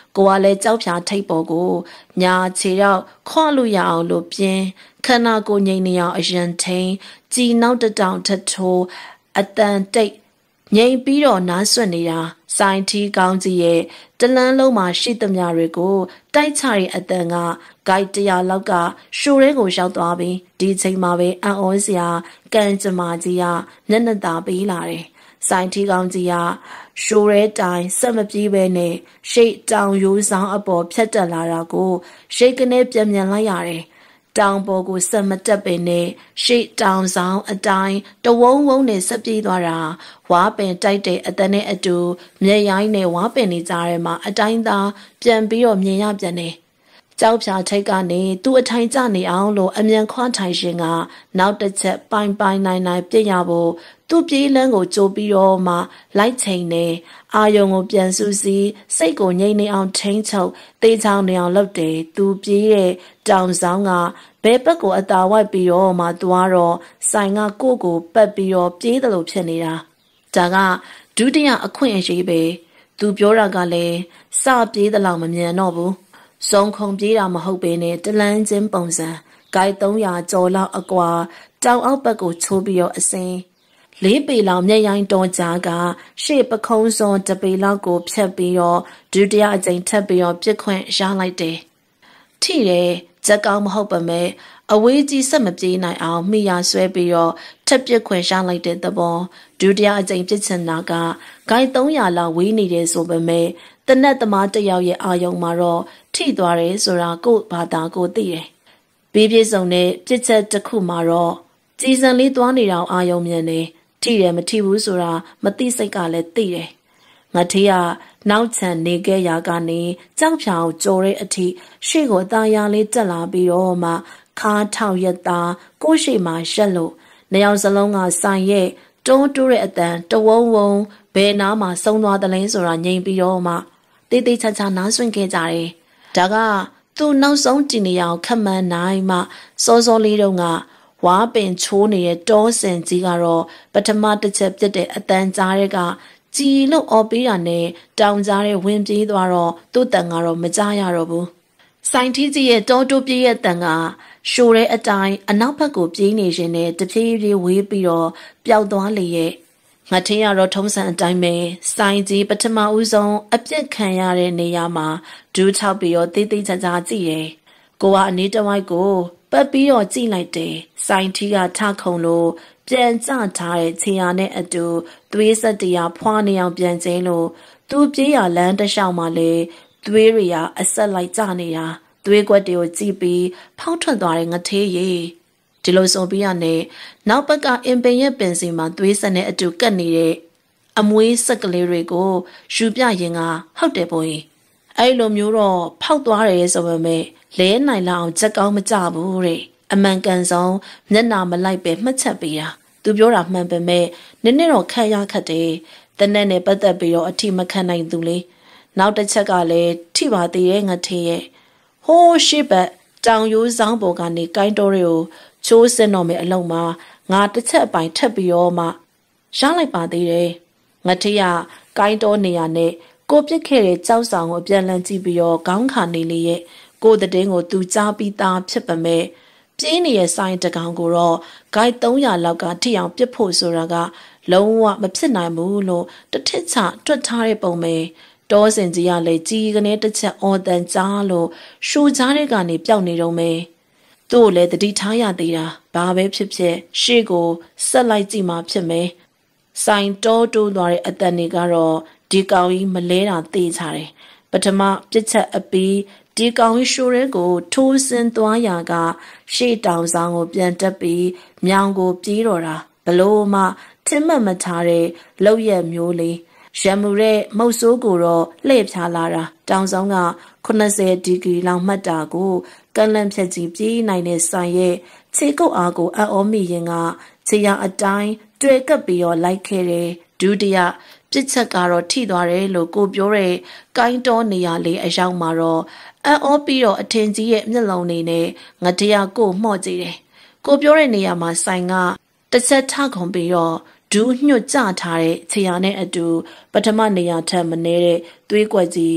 ကိုကလည်းကြောက်ဖြာထိတ်ပေါ်ကိုညာခြေရောက်ခွာလို့ရအောင်လို့ပြင်းခန္ဓာကိုယ်ငြိမ်နေအောင်အရင်ထိန်ကြည်နောက်တတောင်ထထိုးအတန်တိတ်ငြိမ်ပြီးတော့နားဆွနေတာစိုင်းထီကောင်းကြီးရဲ့တလန်းလုံးမှာရှိသမျှတွေကိုတိုက်ချတဲ့အတန်ကဂိုက်တရာလောက်ကရှိုးရဲကိုရောက်သွားပြီးဒီချိန်မှာပဲအံ့ဩစရာကံကြမ္မာကြီးကမျက်နှာသာပေးလာတယ်စိုင်းထီကောင်းကြီးကရှိုးရဲတိုင်ဆက်မပြေးပဲနဲ့ရှေ့တောင်ရိုးဆောင်အပေါ်ဖြတ်တက်လာတာကိုရှေ့ကနေပြန်ပြန်လိုက်ရတယ်တောင်ပေါ်ကိုဆက်မတက်ပေနဲ့ရှေ့တောင်ဆောင်အတိုင်းတဝုံဝုံနဲ့ဆက်ပြေးသွားတာဝါပင်တိုက်တဲ့အတန်နဲ့အတူမြေရိုင်းနဲ့ဝါပင်နေကြရဲမှာအတိုင်းသာပြန်ပြီးတော့မြင်ရပြန်တယ်ကြောက်ဖြာထိတ်ကနေသူ့အထိုင်ကျနေအောင်လို့အမြန်ခွာထိုင်ရှင်ကနောက်တစ်ချက်ပိုင်ပိုင်နိုင်နိုင်ပြည့်ရဖို့သူ့ပြေးလန်းကိုကြိုးပြီးတော့မှလိုက်ချိန်နေအာယုံကိုပြန်ဆူစီစိတ်ကိုငြိမ်နေအောင်ထိန်းချုပ်တေးချောင်းနေအောင်လုပ်တယ်သူပြေးတဲ့တောင်ဆောင်ကဘဲဘက်ကိုအသာဝိုက်ပြီးတော့မှသွားတော့ဆိုင်ကကိုကိုပတ်ပြီးတော့ပြေးတယ်လို့ဖြစ်နေတာဒါကဒုတိယအခွင့်အရေးပဲသူပြောတာကလည်းစပြေးတယ်လို့မမြင်တော့ဘူးစုံခုံပြေးတာမဟုတ်ပေနဲ့တလန်းချင်းပုံစံဂိုက်သုံးရာကျော်လောက်အကွာတောင်အောက်ဘက်ကိုချိုးပြီးတော့အစင်းလေးပေလောက်မျက်ရိုင်းတော်ကြားကရှေ့ပခုံးစွန်တပေလောက်ကိုဖြတ်ပြီးတော့ဒုတိယအကြိမ်ထပ်ပြီးတော့ပြစ်ခွင့်ရလိုက်တယ်ထိတယ်ကြက်ကောင်းမဟုတ်ပါမဲ့အဝေးကြီးဆက်မပြေးနိုင်အောင်မိရဆွဲပြီးတော့ထပ်ပြစ်ခွင့်ရလိုက်တဲ့သဘောဒုတိယအကြိမ်ပြစ်ချင်တာကဂိုက်သုံးရာလောက်ဝေးနေတယ်ဆိုပေမဲ့တနက်သမားတယောက်ရဲ့အာယုံမှာတော့ထိသွားတယ်ဆိုတာကို့ဘာသာကိုသိတယ်ဘေးပြေဆုံးတဲ့ပြစ်ချက်တစ်ခုမှာတော့ကြည်စံလေးသွားနေတော့အာယုံမြင်နေထိတယ်မထိဘူးဆိုတာမသိစိတ်ကလည်းသိတယ်ငါထေးကနောက်ချန်နေခဲ့ရာကနေကြောက်ဖြာကိုကြော်တဲ့အထိရှေ့ကိုအသားရလေးတက်လာပြီးတော့မှခါထောက်ရက်သားကိုရှိမှရက်လို့နှစ်ယောက်စလုံးကဆိုင်ရဲ့တွန်းတိုးတဲ့အတန်တဝုံဝုံဘယ်နားမှာဆုံးသွားသလဲဆိုတာငြိမ်ပြီးတော့မှတေးသေးချာချာနားဆွင့်ခဲ့ကြတယ်ဒါကသူ့နောက်ဆုံးတည်နေအောင်ခက်မှန်းနိုင်မှစောစောလေးတုန်းကဝါပင်ချိုးနေတဲ့တောစင်ကြီးကတော့ပထမတစ်ချက်ပြစ်တဲ့အတန်ကြားတဲ့ကကြည်လို့အော်ပေးတာနဲ့တောင်ကြားတဲ့ဝင်ပြေးသွားတော့သူ့တန်ကတော့မကြားရတော့ဘူးစိုင်းထီးကြီးရဲ့တောတိုးပြေးရဲ့တန်ကရှိုးတဲ့အတိုင်းအနောက်ဘက်ကိုပြေးနေခြင်းနဲ့တဖြည်းဖြည်းဝေးပြီးတော့ပျောက်သွားလေရဲ့ငါထင်းရတော့ထုံးစံအတိုင်းပဲစိုင်းကြီးပထမဦးဆုံးအပြစ်ခံရတဲ့နေရာမှာဒူးချောက်ပြီးတော့တေးသေးချာချာကြည့်တယ်ကိုကအနီးတစ်ဝိုက်ကိုပတ်ပြီးတော့ကြည့်လိုက်တယ်စိုင်းထီးကထခုံလို့ပြန်ကျထားတဲ့ခြေရာနဲ့အတူသွေးဆက်တရားဖွာနေအောင်ပြန်ကျင်းလို့သူပြေးရလမ်းတစ်လျှောက်မှာလေသွေးတွေကအဆက်လိုက်ကျနေတာသွေးကွက်တွေကိုကြည့်ပြီးဖောက်ထွက်သွားတဲ့ငထေးရီဒီလိုဆိုပြီးရနဲ့နောက်ဘက်ကအင်ပင်ရဲ့ပင်စီမှာသွေးဆက်နဲ့အတူကတ်နေတဲ့အမွေးဆက်ကလေးတွေကိုယူပြရင်ကဟုတ်တယ်ပေါ့ကြီးအဲ့လိုမျိုးတော့ဖောက်သွားတယ်ဆိုပေမဲ့လဲနိုင်လောက်အောင်ချက်ကောင်းမကြဘူးတဲ့အမှန်ကန်ဆုံးမျက်နာမလိုက်ပဲမှတ်ချက်ပေးတာသူပြောတာမှန်ပေမဲ့နည်းနည်းတော့ခံရခက်တယ်တနက်နဲ့ပတ်သက်ပြီးတော့အထိမခံနိုင်သူလေနောက်တစ်ချက်ကလည်းထိပါသေးရဲ့ငထေးရဲ့ဟိုးရှိဘက်တောင်ရိုးဆောင်ပေါ်ကနေကိုင်းတော်တွေကိုချိုးစင်းတော့မယ်အလုံးမှာငါတစ်ချက်အပိုင်ထပ်ပြီးတော့မှရလိုက်ပါသေးတယ်ငထေးကကိုင်းတော်နေရနဲ့ကိုပြစ်ခဲ့တဲ့ကြောက်ဆောင်ကိုအပြန်လန်းကြည့်ပြီးတော့ခေါင်းခါနေလေရဲ့ကိုတဲ့တင်းကိုသူကြားပြီးသားဖြစ်ပေမဲ့ပြင်းနေတဲ့ဆိုင်တကောင်ကိုတော့ဂိုက်သုံးရာလောက်ကထိအောင်ပြစ်ဖို့ဆိုတာကလုံးဝမဖြစ်နိုင်ဘူးလို့တထစ်ချတွတ်ထားတဲ့ပုံပဲတောစင်ကြီးကလည်းကြီးကနေတစ်ချက်အော်တန်ကြားလို့ရှူကြားတဲ့ကနေပျောက်နေတော့မယ်သူ့ကိုလည်းတတိထားရသေးတာဘာပဲဖြစ်ဖြစ်ရှေ့ကိုဆက်လိုက်ကြည့်မှဖြစ်မယ်ဆိုင်တောတိုးသွားတဲ့အတန်တွေကတော့ဒီကောင်ကြီးမလဲတာသိချတယ်ပထမပြစ်ချက်အပီးဒီကောင်ကြီးရှိုးရဲကိုထိုးစင်းသွားရာကရှေ့တောင်ဆောင်ကိုပြန်တက်ပြီးမြောင်ကိုပြေးတော့တာဘလို့မှထင်မှတ်မထားတဲ့လောက်ရက်မျိုးလေးရံမှုတဲ့မုတ်ဆိုးကိုတော့လှည့်ဖြာလာတာတောင်ဆောင်ကခုနှစ်ဆယ်ဒီဂရီလောက်မှတ်တာကိုကန့်လန့်ဖြတ်ကြီးပြေးနိုင်တဲ့ဆိုင်ရဲ့ခြေကုပ်အားကိုအံ့ဩမိရင်ကခြေရအတိုင်းတွေ့ကပ်ပြီးတော့လိုက်ခဲ့တယ်ဒုတိယပြစ်ချက်ကတော့ထိသွားတယ်လို့ကိုပြောတဲ့ကိုင်းတော်နေရာလေးအရောက်မှာတော့အံ့ဩပြီးတော့အထင်ကြီးရဲ့မျက်လုံးနေနဲ့ငတရားကိုမှော့ကြည့်တယ်ကိုပြောတဲ့နေရာမှာဆိုင်ကတစ်ချက်ထခုံပြီးတော့ဒူးညွတ်ကြထားတဲ့ခြေရာနဲ့အတူပထမနေရာထက်မနည်းတဲ့သွေးကွက်ကြီး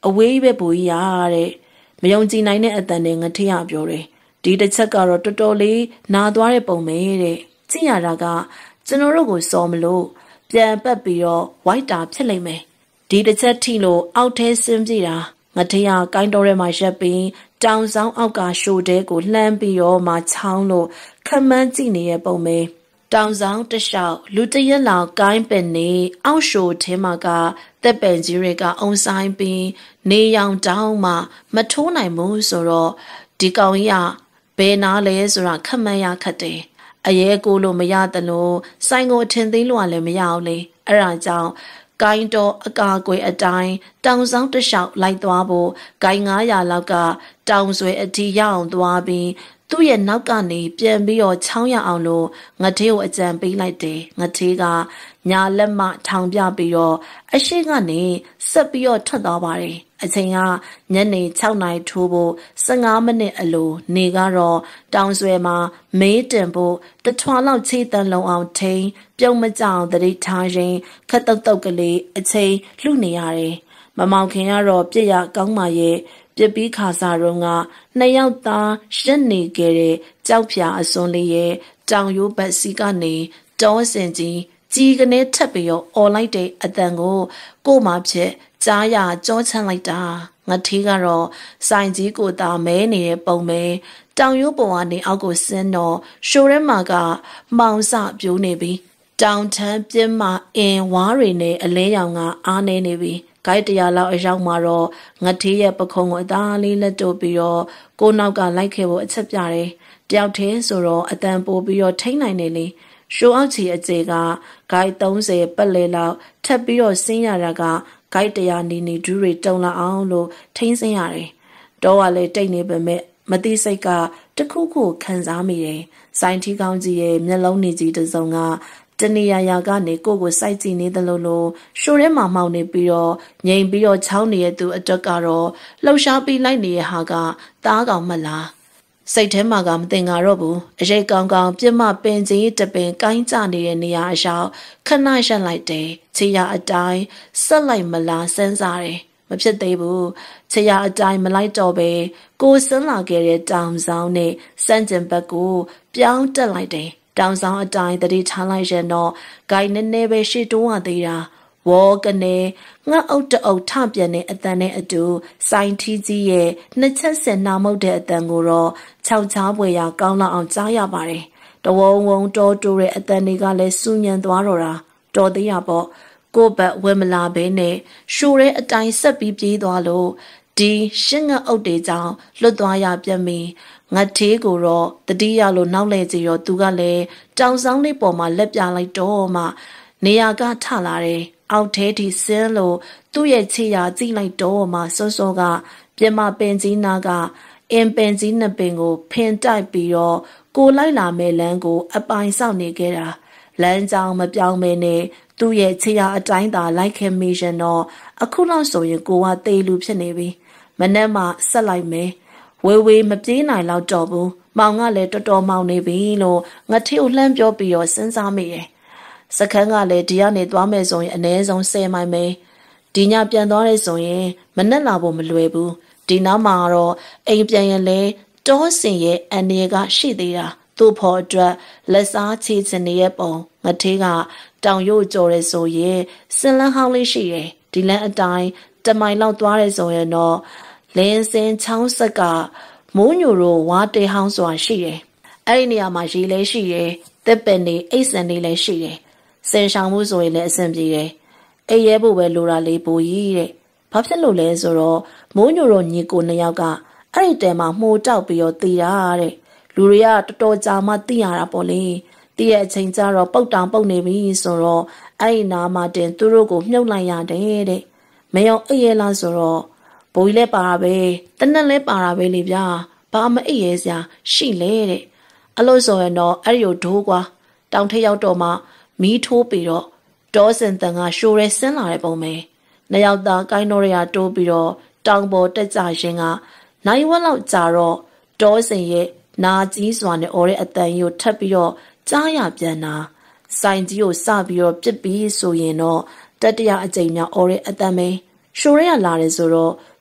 အဝေးပဲပူကြီးရတဲ့မယုံကြည်နိုင်တဲ့အတန်နဲ့ငထေးရပြောတယ်ဒီတစ်ချက်ကတော့တော်တော်လေးနာသွားတဲ့ပုံပဲတဲ့ကြည့်ရတာကကျွန်တော်တို့ကိုစော်မလို့ပြန်ပတ်ပြီးတော့ဝိုက်တာဖြစ်လိမ့်မယ်ဒီတစ်ချက်ထိလို့အောက်ထဲဆင်းပြေးတာငထေးရကိုင်းတော်ထဲမှာရက်ပြီးတောင်ဆောင်အောက်ကရှိုတဲကိုလှမ်းပြီးတော့မှချောင်းလို့ခမန်းကြည့်နေတဲ့ပုံပဲတောင်ဆောင်တလျှောက်လူတရက်လောက်ကိုင်းပင်နေအောက်ရှိုထဲမှာကတက်ပင်ကြီးတွေကအုံဆိုင်ပြီးနေရောင်တောင်းမှမထိုးနိုင်ဘူးဆိုတော့ဒီကောင်ကြီးကဘယ်နာလဲဆိုတာခမန်းရခတ်တယ်အရဲကိုလို့မရတယ်လို့ဆိုင်ကိုအထင်သေးလို့လည်းမရအောင်လေအဲ့ဒါကြောင့်ကိုင်းတော်အကာအကွယ်အတိုင်းတောင်ဆောင်တလျှောက်လိုက်သွားဖို့ဂိုင်း900လောက်ကတောင်ဆွဲအတီရအောင်သွားပြီးသူ့ရဲ့နောက်ကနေပြန်ပြီးတော့ချောင်းရအောင်လို့ငထေးကိုအကြံပေးလိုက်တယ်ငထေးကညာလက်မထောင်ပြပြီးတော့အရှိကနေဆက်ပြီးတော့ထွက်သွားပါတယ်အချိန်ကညနေ6နာရီထိုးဖို့15မိနစ်အလိုနေကတော့တောင်ဆွဲမှာမေးတင်ဖို့တထွာလောက်ချေတန်လုံးအောင်ထိန်ပြုံးမကြောင်တရိထားရင်ခက်တုတ်တုတ်ကလေးအချိန်လှုပ်နေရတယ်မမောင်ခင်ကတော့ပြည့်ရကောင်းပါရဲ့ပြပြီးခါစားတော့ကနှစ်ယောက်သားရက်နေခဲ့တဲ့ကြောက်ဖြာအစွန်းလေးရဲ့တောင်ရိုးဘက်စီကနေတောစင်ကြီးကြီးကနေထပ်ပြီးတော့អော်လိုက်တဲ့အတန်ကိုကို့မှာဖြစ်ကြားရကြောချမ်းလိုက်တာငထေးကတော့စိုင်ကြီးကိုသာမဲနေတဲ့ပုံပဲတောင်ရိုးပေါ်ကနေအောက်ကိုဆင်းတော့ရှိုးထဲမှာကမောင်စပြိုးနေပြီတောင်ထမ်းပြင်းမှအင်ဝါးတွေနဲ့အလဲရောင်ကအားနေနေပြီဂိုက်တရားလောက်အရောက်မှာတော့ငထေးရဲ့ပခုံးကိုအသားလေးလက်တို့ပြီးတော့ကိုနောက်ကလိုက်ခဲ့ဖို့အချက်ပြတယ်တယောက်တည်းဆိုတော့အတန်ပိုပြီးတော့ထိန်းနိုင်နေလေရှိုးအောက်ချီအကျေကဂိုက်30ပတ်လေလောက်ထပ်ပြီးတော့ဆင်းရတာကဂိုက်တရားနီနီဒူးတွေတုံလာအောင်လို့ထိန်းဆင်းရတယ်တော့ကလည်းတိတ်နေပေမဲ့မသိစိတ်ကတခုခုခံစားမိတယ်စိုင်းထီကောင်းကြီးရဲ့မျက်လုံးနေကြီးတစ်စုံကတနေရရာကနေကိုကိုစိုက်ကြည့်နေတယ်လို့လို့ရှိုးထဲမှာမှောင်နေပြီးတော့ငိမ်ပြီးတော့ချောင်းနေတဲ့သူအတွက်ကတော့လှုပ်ရှားပြီးလိုက်နေတဲ့ဟာကတားကောင်မလားစိတ်ထဲမှာကမတင်ကြတော့ဘူးအရိတ်ကောင်းကောင်းပြစ်မပင်ကြီးတပင်ကိုင်းကြနေတဲ့နေရာအရောက်ခဏရက်လိုက်တယ်ခြေရအတိုင်းဆက်လိုက်မလားစမ်းစားတယ်မဖြစ်သေးဘူးခြေရအတိုင်းမလိုက်တော့ပဲကိုဆင်းလာခဲ့တဲ့တောင်ဆောင်နဲ့စန့်ကျင်ဘက်ကိုပြောင်းတက်လိုက်တယ်တောင်ဆောင်အတိုင်းတတိထားလိုက်ရင်တော့ဂိုင်းနည်းနည်းပဲရှေ့တိုးရသေးတာဝေါ်ကနေငှက်အုပ်တအုပ်ထပြန်တဲ့အတန်နဲ့အတူစိုင်းထီးကြီးရဲ့နှစ်ချက်စင်နာမုတ်တဲ့အတန်ကိုတော့ခြောက်ချားပွေရကောင်းလောက်အောင်ကြားရပါတယ်တဝုံဝုံတော်တိုးတဲ့အတန်တွေကလည်းစူညံသွားတော့တာတော်သေးရပေါ့ကိုဘက်ဝဲမလာဘဲနဲ့ရှိုးတဲ့အတိုင်းဆက်ပြီးပြေးသွားလို့ဒီရှင်းငှက်အုပ်တွေကြောင့်လွတ်သွားရပြန်ပြီငတ်သေးကိုတော့တတိယလို့နောက်လဲကြည့်ရောသူကလည်းတောင်ဆောင်လေးပေါ်မှာလက်ပြလိုက်တော့မှနေရာကထလာတယ်အောက်ထဲထိဆင်းလို့သူ့ရဲ့ခြေရာကြည့်လိုက်တော့မှစောစောကပြမပင်ကြီးနာကအင်ပင်ကြီးနှစ်ပင်ကိုဖင်တိုက်ပြီးတော့ကိုလိုက်လာမဲ့လမ်းကိုအပိုင်ဆောက်နေခဲ့တာလမ်းကြောင်မပြောင်းမဲနဲ့သူ့ရဲ့ခြေရာအတိုင်းသာလိုက်ခဲ့မိရင်တော့အခုလောက်ဆိုရင်ကိုကတေလူဖြစ်နေပြီမနေ့မှဆက်လိုက်မယ်ဝေဝေမပြေးနိုင်တော့တော့ဘူးမောင်ကလည်းတော်တော်မောင်နေပြီလို့ငါထေကိုလှမ်းပြောပြီးတော့စဉ်းစားမိတယ်စခန်းကလည်းဒီကနေသွားမယ်ဆိုရင်အနည်းဆုံး10မိုင်ပဲဒီညပြန်သွားရဲဆိုရင်မနဲ့လာဖို့မလွယ်ဘူးဒီနောက်မှာတော့အိမ်ပြန်ရင်လဲတောစင်ရဲ့အန်ရကရှိသေးတာသူ့ဖို့အတွက်လက်စားချေချင်နေတဲ့ပုံငထေးကတောင်ရိုးကြော်ရဲဆိုရင်စင်လန်းဟောင်းလေးရှိတယ်ဒီလန်းအတိုင်းတမိုင်လောက်သွားရဲဆိုရင်တော့လင်းစင်ချောင်းဆက်ကမိုးညိုတို့ဝါတေဟောင်းစွာရှိတယ်အဲ့ဒီနေရာမှာရေလဲရှိတယ်တစ်ပင်နေအိတ်ဆန်နေလဲရှိတယ်စင်ဆောင်မှုဆိုရင်လည်းအဆင်ပြေတယ်အိရဲဖို့ပဲလိုတာလေးပူကြီးတဲ့ဘာဖြစ်လို့လဲဆိုတော့မိုးညိုတို့ညီကိုနှစ်ယောက်ကအဲ့ဒီတဲမှာမှုန်တောက်ပြီးတော့တည်တာတဲ့လူတွေကတော်တော်ကြာမှသိရတာပေါ့လေတည်ရဲ့အချိန်ကျတော့ပုတ်တောင်ပုတ်နေပြီဆိုတော့အဲ့ဒီနာမှာတင်သူတို့ကိုမြုပ်လိုက်ရတယ်တဲ့မယောအိရဲလားဆိုတော့ဘိုးကြီးလည်းပါတာပဲတနက်လည်းပါတာပဲလေဗျာဘာမအိရဲစရာရှိလဲတဲ့အလို့ဆိုရင်တော့အဲ့ဒီကိုဒိုးကွာတောင်ထက်ရောက်တော့မှမီးထိုးပြီးတော့တောစင်တန်ကရှိုးရဲဆင်းလာတဲ့ပုံပဲနှစ်ယောက်သားကိုင်းတော်ရရတိုးပြီးတော့တောင်ပေါ်တက်ကြရင်ကနိုင်ဝက်လောက်ကြာတော့တောစင်ရဲ့နာကြီးစွာနဲ့အော်တဲ့အတန်ကြီးကိုထပ်ပြီးတော့ကြားရပြန်တာစိုင်ကြီးကိုစပြီးတော့ပြစ်ပြီးဆိုရင်တော့တတရအကြိမ်မြောက်အော်တဲ့အတန်ပဲရှိုးရဲရလာတယ်ဆိုတော့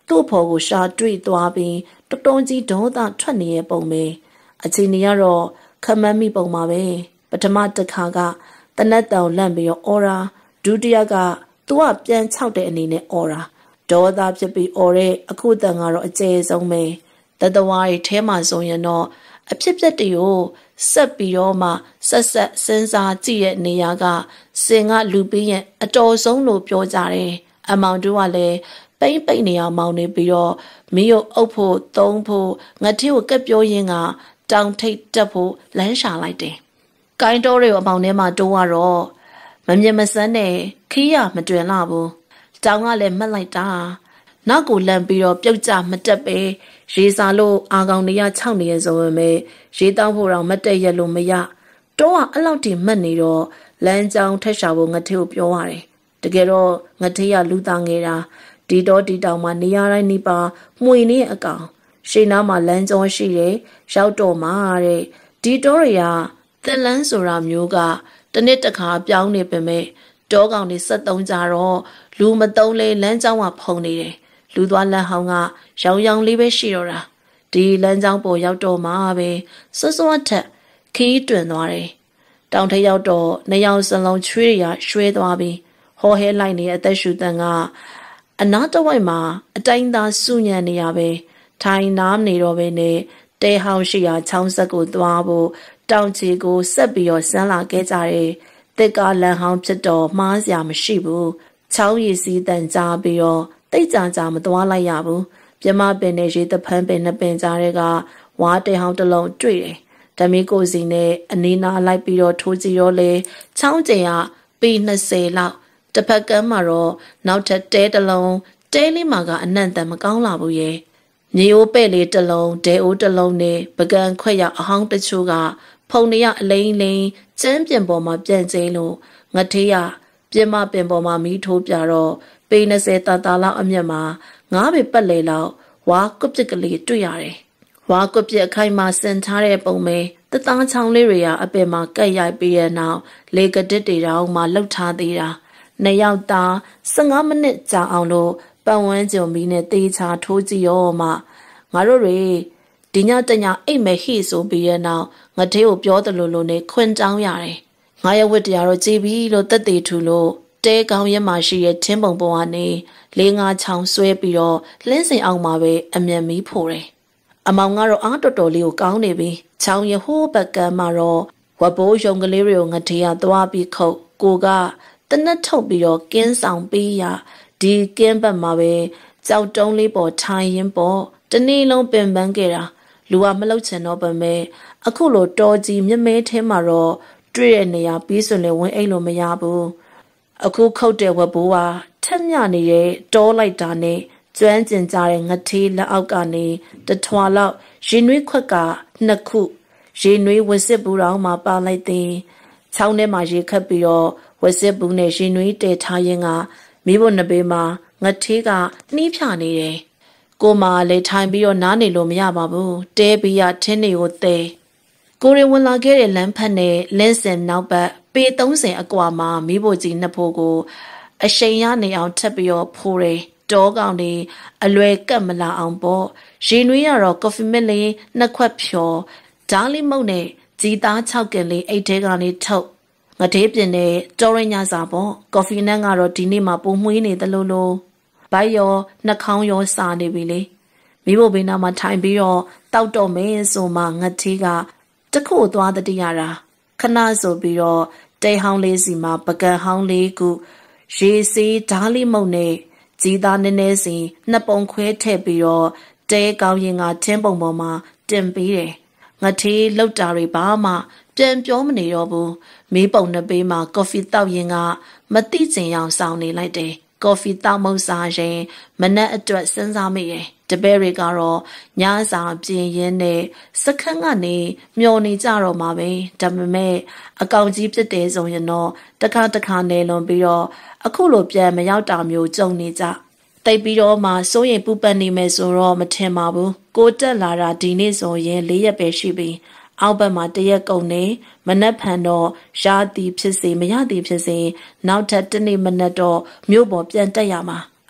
သူ့ဖော်ကိုရှာတွေ့သွားပြီးတတော်ကြီးဒေါသထွက်နေရဲ့ပုံပဲအချိန်ကြီးကတော့ခမမ်းမိပုံပါပဲပထမတစ်ခါကတနတ်တောင်လန့်ပြီးတော့အော်ရာဒုတိယကသူကပြန်ခြောက်တဲ့အနေနဲ့အော်ရာဒေါသဖြစ်ပြီးအော်တဲ့အခုတန်ကတော့အကျယ်ဆုံးပဲတတဝါးရီထဲမှာဆိုရင်တော့အဖြစ်ပြက်တွေကိုဆက်ပြီးတော့မှဆက်ဆက်စဉ်းစားကြည့်ရဲ့နေရာကစင်ကလူပြီးရင်အတော်ဆုံးလို့ပြောကြတယ်အမောင်တို့ကလည်းပိမ့်ပိမ့်နေအောင်မောင်နေပြီးတော့မီးရုပ်အုပ်ဖို့သုံးဖို့ငတိကိုကက်ပြောရင်းကတောင်ထိပ်တက်ဖို့လမ်းရှာလိုက်တယ်။ကိုင်းတော်တွေကိုအမောင်ထဲမှာတိုးတော့မမြင်မစမ်းနဲ့ခီးရမတွင်လာဘူး။တောင်ကလည်းမှတ်လိုက်တာ။နောက်ကိုလန့်ပြီးတော့ပြုတ်ကျမတက်ပဲရေစာလို့အာကောင်နေရခြောက်နေရဆိုပေမဲ့ရေတောင်းဖို့တော့မတက်ရလို့မရ။တော့ကအလောက်ထိမှတ်နေတော့လမ်းကြောင်းထက်ရှာဖို့ငတိကိုပြောရတယ်။တကယ်တော့ငတိကလူသားငယ်တာဒီတော့ဒီတောင်မှာနေရာတိုင်းနေပါမှွေနေအကောင်ရှေ့နားမှာလမ်းကြောရှိတယ်ရောက်တော့မှာတဲ့ဒီတော့တွေကသက်လန်းဆိုတာမျိုးကတနစ်တစ်ခါပြောင်းနေပေမဲ့တောကောင်တွေဆက်သုံးကြတော့လူမသုံးလေလမ်းကြောင်းကဖုံနေတယ်လူသွားလမ်းဟောင်းကရောင်ရောင်လေးပဲရှိတော့တာဒီလမ်းကြောင်းပေါ်ရောက်တော့မှာပဲစွတ်စွတ်ထက်ခီးတွင်သွားတယ်တောင်ထက်ရောက်တော့နှစ်ယောက်စလုံးချွေးရရွှဲသွားပြီးဟောဟဲလိုက်နေတဲ့အသက်ရှူတန်ကအနာတဝိုက်မှာအတိုင်းသားစုညံနေရပဲထိုင်နားနေတော့ပဲနဲ့တဲဟောင်းရှိရာချောင်းဆက်ကိုသွားဖို့တောင်ချီကိုဆက်ပြီးတော့ဆန်းလာခဲ့ကြတယ်တစ်ကလန်ဟောင်းဖြစ်တော့မှားစရာမရှိဘူးချောင်းရည်စည်းတန်ကြားပြီးတော့တိတ်ကြကြမသွားလိုက်ရဘူးပြမပင်နဲ့ရေတဖန်းပင်နှစ်ပင်ကြားတွေကဝါတဲဟောင်းတစ်လုံးတွေ့တယ်ဓမီကိုစီနဲ့အနီးနားလိုက်ပြီးတော့ထိုးကြည့်ရောလေချောင်းကျင်ကပေနှစ်ဆယ်လောက်တစ်ဖက်ကမ်းမှာတော့နောက်ထပ်တဲတစ်လုံးတဲလေးမှာကအနံ့တန်မကောင်းလာဘူးရဲ့မြေအိုးပဲ့လေးတစ်လုံးဒဲအိုးတစ်လုံးနဲ့ပကံခွက်ရအဟောင်းတချို့ကဖုန်ရအလိမ့်လိမ့်ကျန်းပြင်ပေါ်မှာပြန့်ကျင်းလို့ငထေးရပြမပင်ပေါ်မှာမီးထိုးပြတော့ပေနှစ်ဆယ်တာတာလောက်အမြတ်မှာငါးပေပတ်လေလောက်ဝါကွပစ်ကလေးတွေ့ရတယ်ဝါကွပစ်အခိုင်မှာဆင်ထားတဲ့ပုံပဲတသားချောင်းလေးတွေကအပင်မှာကက်ရိုက်ပြီးတဲ့နောက်လေကတစ်တွေတောင်မှလှုပ်ထားသေးတာနှစ်ယောက်သားဆယ့်ငါးမိနစ်ကြာအောင်လို့ပတ်ဝန်းကျင်မီးနဲ့တေးချာထိုးကြည့်ရောမှငါတို့တွေဒီညတညအိတ်မဲ့ဟိဆိုပြီးရဲ့နောက်ငါသေးကိုပြောတယ်လို့လို့နဲ့ခွင်တောင်းရတယ်ငါရဲ့ဝတ်တရားတော့ကြည်ပြီလို့တက်သေးထူလို့တဲကောင်းရဲမှာရှိတဲ့ထင်းပုံပုံကနေလေးငါချောင်းဆွဲပြီးတော့လင်းစင်အောင်မှာပဲအမြန်မီးဖို့တယ်အမောင်ကတော့အားတော်တော်လေးကိုကောင်းနေပြီချောင်းရဟိုးဘက်ကမ်းမှာတော့ဝဘိုးယုံကလေးတွေကိုငါသေးရသွားပြီးခုတ်ကိုကတနတ်ထုတ်ပြီးတော့ကင်းဆောင်ပေးရဒီကင်းဘက်မှာပဲကြောက်တုံးလေးပေါ်ထိုင်ရင်ပေါ့တနေ့လုံးပင်ပန်းခဲ့တာလူကမလှုပ်ချင်တော့ပါမဲအခုလိုတော်ကြီးမြမဲထဲမှာတော့တွေ့ရနေရပြီးဆိုလည်းဝင်အိတ်လို့မရဘူးအခုခုတ်တဲ့ဝက်ဘိုးကထက်မြနေတဲ့တောလိုက်တာနဲ့ကျွမ်းကျင်ကြတဲ့ငထေးလက်အောက်ကနေတထွာလောက်ရင်နွေးခွက်ကနှစ်ခုရင်နွေးဝစစ်ဘူးတော်မှာပါလိုက်သည်ချောင်းထဲမှာရေခတ်ပြီးတော့ဝစစ်ဘူးနဲ့ရင်နွေးတဲထားရင်ကမိဖို့နှစ်ပေမှာငထေးကနှီးဖြနေတယ်ကိုမလည်းထိုင်ပြီးတော့နားနေလို့မရပါဘူးတဲပြီးရထင်းတွေကိုတဲကိုရီဝင်လာခဲ့တဲ့လမ်းဖက်နဲ့လင်းစင်နောက်ဘက်ပေသုံးဆယ်အကွာမှာမိဖို့ကြီးနှစ်ဖို့ကိုအရှိန်ရနေအောင်ထပ်ပြီးတော့ဖိုးတယ်တောကောင်တွေအလွယ်ကတ်မလာအောင်ပေါ့ရေနွေးရတော့ကော်ဖီမစ်လေးနှစ်ခွက်ဖြော်ဓားလေးမုတ်နဲ့ဂျီသား၆ကင်လေးအိတ်ထဲကနေထုတ်ငဒေးပြင်းနဲ့ကြောရညစာပေါ့ကော်ဖီနက်ကတော့ဒီနေ့မှပုံမွှေးနေသလိုလိုဘိုက်ရောနှာခေါင်းရောစာနေပြီလေမိဖို့ဘေးနားမှာထိုင်ပြီးတော့တောက်တော့မယ်ဆိုမှငထေးကတခုသွားတတိရတာခဏဆိုပြီးတော့တဲဟောင်းလေးစီမှာပကံဟောင်းလေးခုရေစီးဓားလေးမုတ်နဲ့ဂျီသားနည်းနည်းစီနှစ်ပုံခွဲထည့်ပြီးတော့တဲကောင်းရင်ကချင်းပုံပေါ်မှာတင်ပေးတယ်ငထေးလောက်တာတွေဘာမှပြန်ပြောမနေတော့ဘူးမီးပုံနှစ်ပေးမှာကော်ဖီတောက်ရင်ကမတိကျင်အောင်စောင်းနေလိုက်တယ်ကော်ဖီတောက်မုတ်စားရင်မနက်အတွက်စဉ်းစားမိတယ်တပည့်တွေကတော့ညစာပြင်ရင်းနဲ့စခန်းကနေမျောနေကြတော့မှာပဲဒါပေမဲ့အကောင်ကြီးဖြစ်တယ်ဆိုရင်တော့တခါတခါနေလွန်ပြီးတော့အခုလိုပြန်မရောက်တာမျိုးကြုံနေကြတိတ်ပြီးတော့မှစိုးရင်ပူပန်နေမယ်ဆိုတော့မထင်ပါဘူးကိုတက်လာတာဒီနေ့ဆိုရင်၄ရက်ပဲရှိပြီအောက်ဘက်မှာတရက်ကုန်နေမနက်ဖြန်တော့ရသည်ဖြစ်စေမရသည်ဖြစ်စေနောက်ထပ်တနေ့မနက်တော့မြို့ပေါ်ပြန်တက်ရမှာ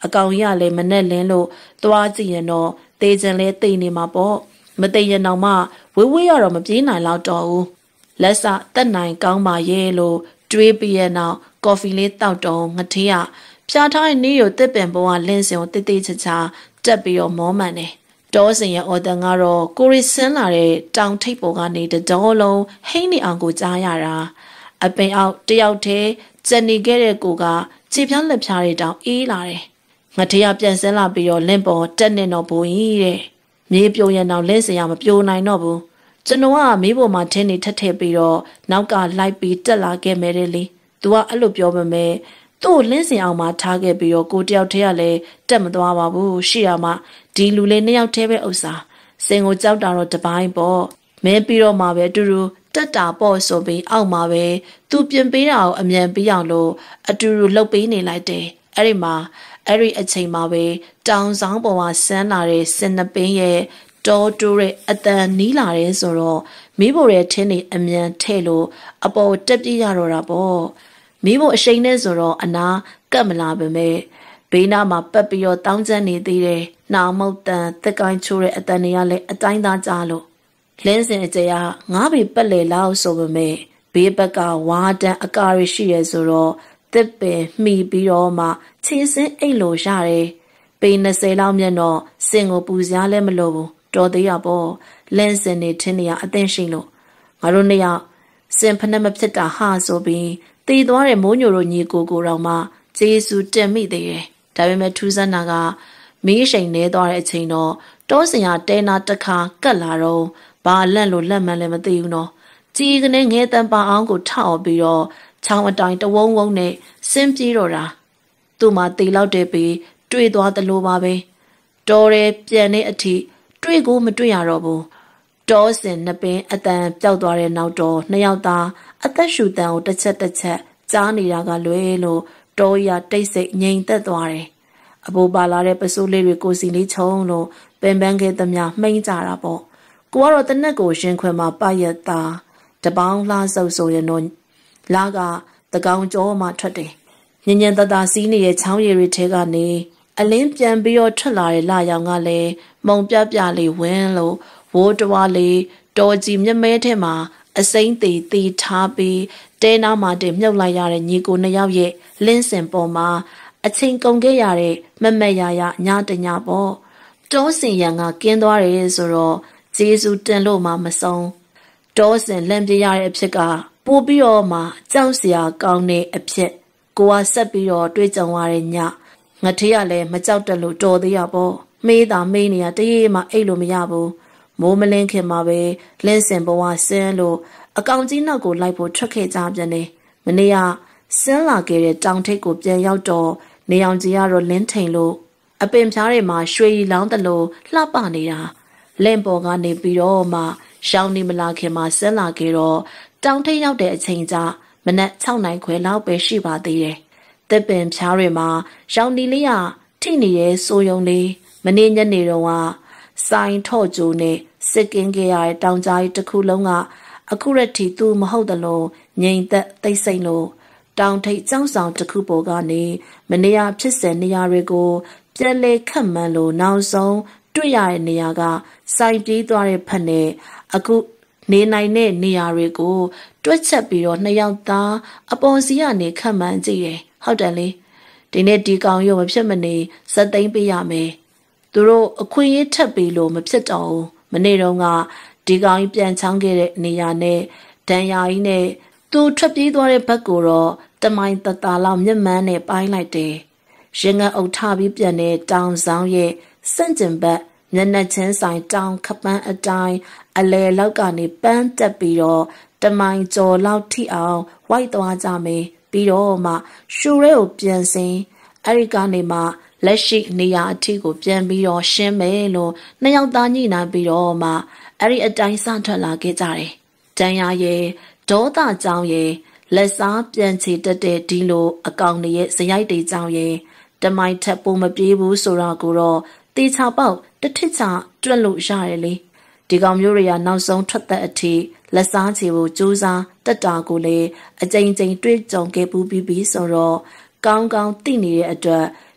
အကောင်ရလေမနဲ့လင်းလို့သွားကြည့်ရင်တော့တေးချင်လဲတိတ်နေမှာပေါ့မသိရင်တော့မှဝေးဝေးရတော့မပြေးနိုင်တော့တော့ဘူးလက်စတက်နိုင်ကောင်းပါရဲ့လို့တွေးပြီးရဲ့နောက်ကော်ဖီလေးတောက်တော့ငထေးကဖြားထားတဲ့နေကိုတစ်ပင်ပေါ်ကလင်းစင်ကိုတိတ်တိတ်ချာချာတက်ပြီးတော့မောမှန်တယ်တောစင်ရဲ့အော်တန်ကတော့ကိုရီဆင်းလာတဲ့တောင်ထိပ်ပေါ်ကနေတတော်လုံးဟိမ့်နေအောင်ကိုကြားရတာအပင်အောက်တယောက်တည်းကျန်နေခဲ့တဲ့ကိုကခြေဖြားလက်ဖြားတွေတောင်အေးလာတယ်ငထေးကပြန်ဆင်းလာပြီးတော့လင့်ပေါ်တက်နေတော့ဘူးကြီးတဲ့မြေပြိုရင်တော့လင်းစင်ရမပြိုနိုင်တော့ဘူးကျွန်တော်ကမေးပေါ်မှာထင်းနေထက်ထည့်ပြီးတော့နောက်ကလိုက်ပြီးတက်လာခဲ့မယ်လေ။ तू ကအဲ့လိုပြောပေမဲ့သူ့ကိုလင်းစင်အောင်မှထားခဲ့ပြီးတော့ကိုတယောက်တည်းကလည်းတက်မသွားပါဘူး။ရှိရမှဒီလူလေးနှစ်ယောက်တည်းပဲဥစ္စာစင်ကိုကြောက်တာတော့တပိုင်းပေါ့။မဲပြီးတော့မှပဲအတူတူတက်တာပေါ့ဆိုပြီးအောက်မှာပဲသူပြင်ပေးတာကိုအမြန်ပြီးအောင်လို့အတူတူလှုပ်ပေးနေလိုက်တယ်။အဲ့ဒီမှာအဲ့ဒီအချိန်မှာပဲတောင်ဆောင်ပေါ်မှာဆန်းလာတဲ့စင်နှပင်းရဲ့တော်တိုးတဲ့အတန်နီးလာတယ်ဆိုတော့မိဖို့ရဲ့ထင်းနေအမြန်ထဲ့လို့အပေါ်တက်ပြရတော့တာပေါ့မိဖို့အရှိန်နဲ့ဆိုတော့အနာကတ်မလာပါမဲ့ဘေးနားမှာပတ်ပြီးတော့တောင်းကျမ်းနေသေးတယ်နှောင်မုတ်တန်တက်ကိုင်းချိုးတဲ့အတန်တွေကလည်းအတိုင်းသားကြားလို့လင်းစင်အကျကငါးပေပတ်လေလောက်ဆိုပေမဲ့ဘေးဘက်ကဝါတန်အကာရရှိရဲဆိုတော့တစ်ပင်မှီပြီးတော့မှခြေစင်းအိတ်လို့ရတယ်ပေနှစ်ဆယ်လောက်မြတ်တော့စင်ကိုပူစရာလည်းမလိုဘူးတော်သေးရပေါ့လင်းစင်နေထင်းနေရအသိရှိလို့ငါတို့နှစ်ယောက်စင်ဖက်မဖြစ်တာဟာဆိုပြီးတည်သွားတဲ့မိုးညိုတို့ညီကိုကိုတော့မှဂျေစုတင်မိသေးတယ်ဒါပေမဲ့ထူးဆန်းတာကမီးရှိန်နေသွားတဲ့အချိန်တော့တောစင်ရတဲနာတစ်ခါကတ်လာတော့ဘာလန့်လို့လက်မှန်လည်းမသိဘူးနော်ကြီးကနေငဲတန်ပါအောင်ကိုထောက်ပြီးတော့ချောင်းအတိုင်းတဝုံဝုံနဲ့ဆင်းပြေးတော့တာသူ့မှာတေလောက်တဲ့ပြီးတွေ့သွားသလိုပါပဲတော်တယ်ပြန်တဲ့အထိတွေ့ကိုမတွေ့ရတော့ဘူးတောစင်နှစ်ပင်အတန်ပျောက်သွားတဲ့နောက်တော့နှစ်ယောက်သားအသက်ရှူတန်ကိုတစ်ချက်တစ်ချက်ကြားနေတာကလွဲလို့တောရတိတ်ဆိတ်ငြိမ်သက်သွားတယ်အဘိုးပါလာတဲ့ပစိုးလေးတွေကိုစီလေးချုံလို့ပင်ပန်းခဲ့သမျှမှိမ့်ကြတာပေါ့ကိုကတော့တနက်ကိုရှင်ခွင်မှာပရက်သားတပေါင်းလှဆုပ်ဆိုရင်တော့လာကတကောင်ကြောမှထွက်တယ်ညင်ညင်တတစီးနေတဲ့ချောင်းရည်တွေထဲကနေအလင်းပြန်ပြီးတော့ထွက်လာတဲ့လာရောင်ကလည်းမုံပြပြလေးဝင်းလို့ဝိုးတဝါလေးတော်ကြီးမြမဲထဲမှာအစိမ့်သေးသေးထားပြီးတဲနားမှာတင်မြုပ်လိုက်ရတဲ့ညီကိုနှစ်ယောက်ရဲ့လင်းစင်ပေါ်မှာအချိန်ကုန်ခဲ့ရတဲ့မမက်ရရညတညပေါ့တောစင်ရံကကင်းသွားတယ်ဆိုတော့ဂျေစုတင်လို့မှမဆုံးတောစင်လန့်ပြရတဲ့အဖြစ်ကပို့ပြီးတော့မှကြောက်စရာကောင်းတဲ့အဖြစ်ကိုကဆက်ပြီးတော့တွေးကြုံရတဲ့ညငထေးကလည်းမကြောက်တက်လို့တော်သေးရပေါ့မေးတာမေးနေရတရေမှအိတ်လို့မရဘူးမိုးမလင်းခင်မှာပဲလင်းစင်ဘဝဆင်းလို့အကောင်ကြီးနောက်ကိုလိုက်ဖို့ထွက်ခဲ့ကြပြန်တယ်မနေ့ကဆင်းလာခဲ့တဲ့တောင်ထိပ်ကိုပြန်ရောက်တော့နေအောင်ကြီးကတော့လင်းထိန်လို့အပင်ဖြားတွေမှာရွှေရီလောင်းတလို့လှပနေတာလင့်ပေါ်ကနေပြီးတော့မှရှောင်းနေမလာခင်မှာဆင်းလာခဲ့တော့တောင်ထိပ်ရောက်တဲ့အချိန်ကျမနက်၆နိုင်ခွဲလောက်ပဲရှိပါသေးတယ်တစ်ပင်ဖြားတွေမှာရောင်နီလေးကထိနေတဲ့ဆိုယုံလေးမနေ့ညနေတော့ကဆိုင်ထော့ကျိုးနဲ့စစ်ကင်းခဲ့ရတဲ့တောင်ကြားကြီးတစ်ခုလုံးကအခုရက်ထိသူမဟုတ်တယ်လို့ငြိမ်သက်သိမ့်စိမ့်လို့တောင်ထိပ်ကျောင်းဆောင်တစ်ခုပေါ်ကနေမနေ့ကဖြစ်စဉ်နေရာတွေကိုပြန်လေခတ်မှန်းလို့နောက်ဆုံးတွေ့ရတဲ့နေရာကဆိုင်ပြေးသွားတဲ့ဖက်နဲ့အခုနေနိုင်တဲ့နေရာတွေကိုတွက်ချက်ပြီးတော့နှစ်ယောက်သားအပေါ်စီကနေခတ်မှန်းကြည့်တယ်ဟုတ်တယ်လေဒီနေ့ဒီကောင်ရုံမဖြစ်မနေစက်သိမ်းပေးရမယ်သူတို့အခွင့်အရေးထပ်ပြီးလို့မဖြစ်တော့ဘူးမနေ့တုန်းကဒီကောင်ကြီးပြန်ချောင်းခဲ့တဲ့နေရာနဲ့ဒဏ်ရာကြီးနဲ့သူထွက်ပြေးသွားတဲ့ဘက်ကိုတော့တမိုင်တတလောက်မျက်မှန်းနဲ့ပိုင်းလိုက်တယ်ရင်ကအုပ်ထပြီးပြန်တဲ့တောင်ဆောင်ရဲ့စန့်ကျင်ဘက်မျက်နှာချင်းဆိုင်တောင်ခပန်းအတိုင်းအလဲလောက်ကနေပန်းတက်ပြီးတော့တမိုင်ကျော်လောက်ထိအောင်ဝိုက်သွားကြမယ်ပြီးတော့မှရှူရဲကိုပြန်စင်အဲ့ဒီကနေမှလက်ရှိနေရာအထိကိုပြန်ပြီးတော့ရှင်းမယ်လို့နှစ်ယောက်သားညှိနှိုင်းပြီးတော့မှအဲ့ဒီအတိုင်းစထွက်လာခဲ့ကြတယ်။တန်ရရဲ့ဒေါသကြောင့်ရဲ့လက်စားပြန်ချေတက်တဲ့ဒီလိုအကောင်တွေရဲ့ဇယိုက်တွေကြောင့်ရဲ့တမိုင်ထက်ပိုမပြေးဘူးဆိုတော့ကိုတော့တေချာပေါက်တထစ်ချတွက်လို့ရတယ်လေ။ဒီကောင်မျိုးတွေကနောက်ဆုံးထွက်သက်အထိလက်စားချေဖို့ကြိုးစားတက်တာကိုလေအကြိမ်ကြိမ်တွေးကြုံခဲ့ပူးပြီးပြီးဆိုတော့ကောင်းကောင်းသိနေတဲ့အတွက်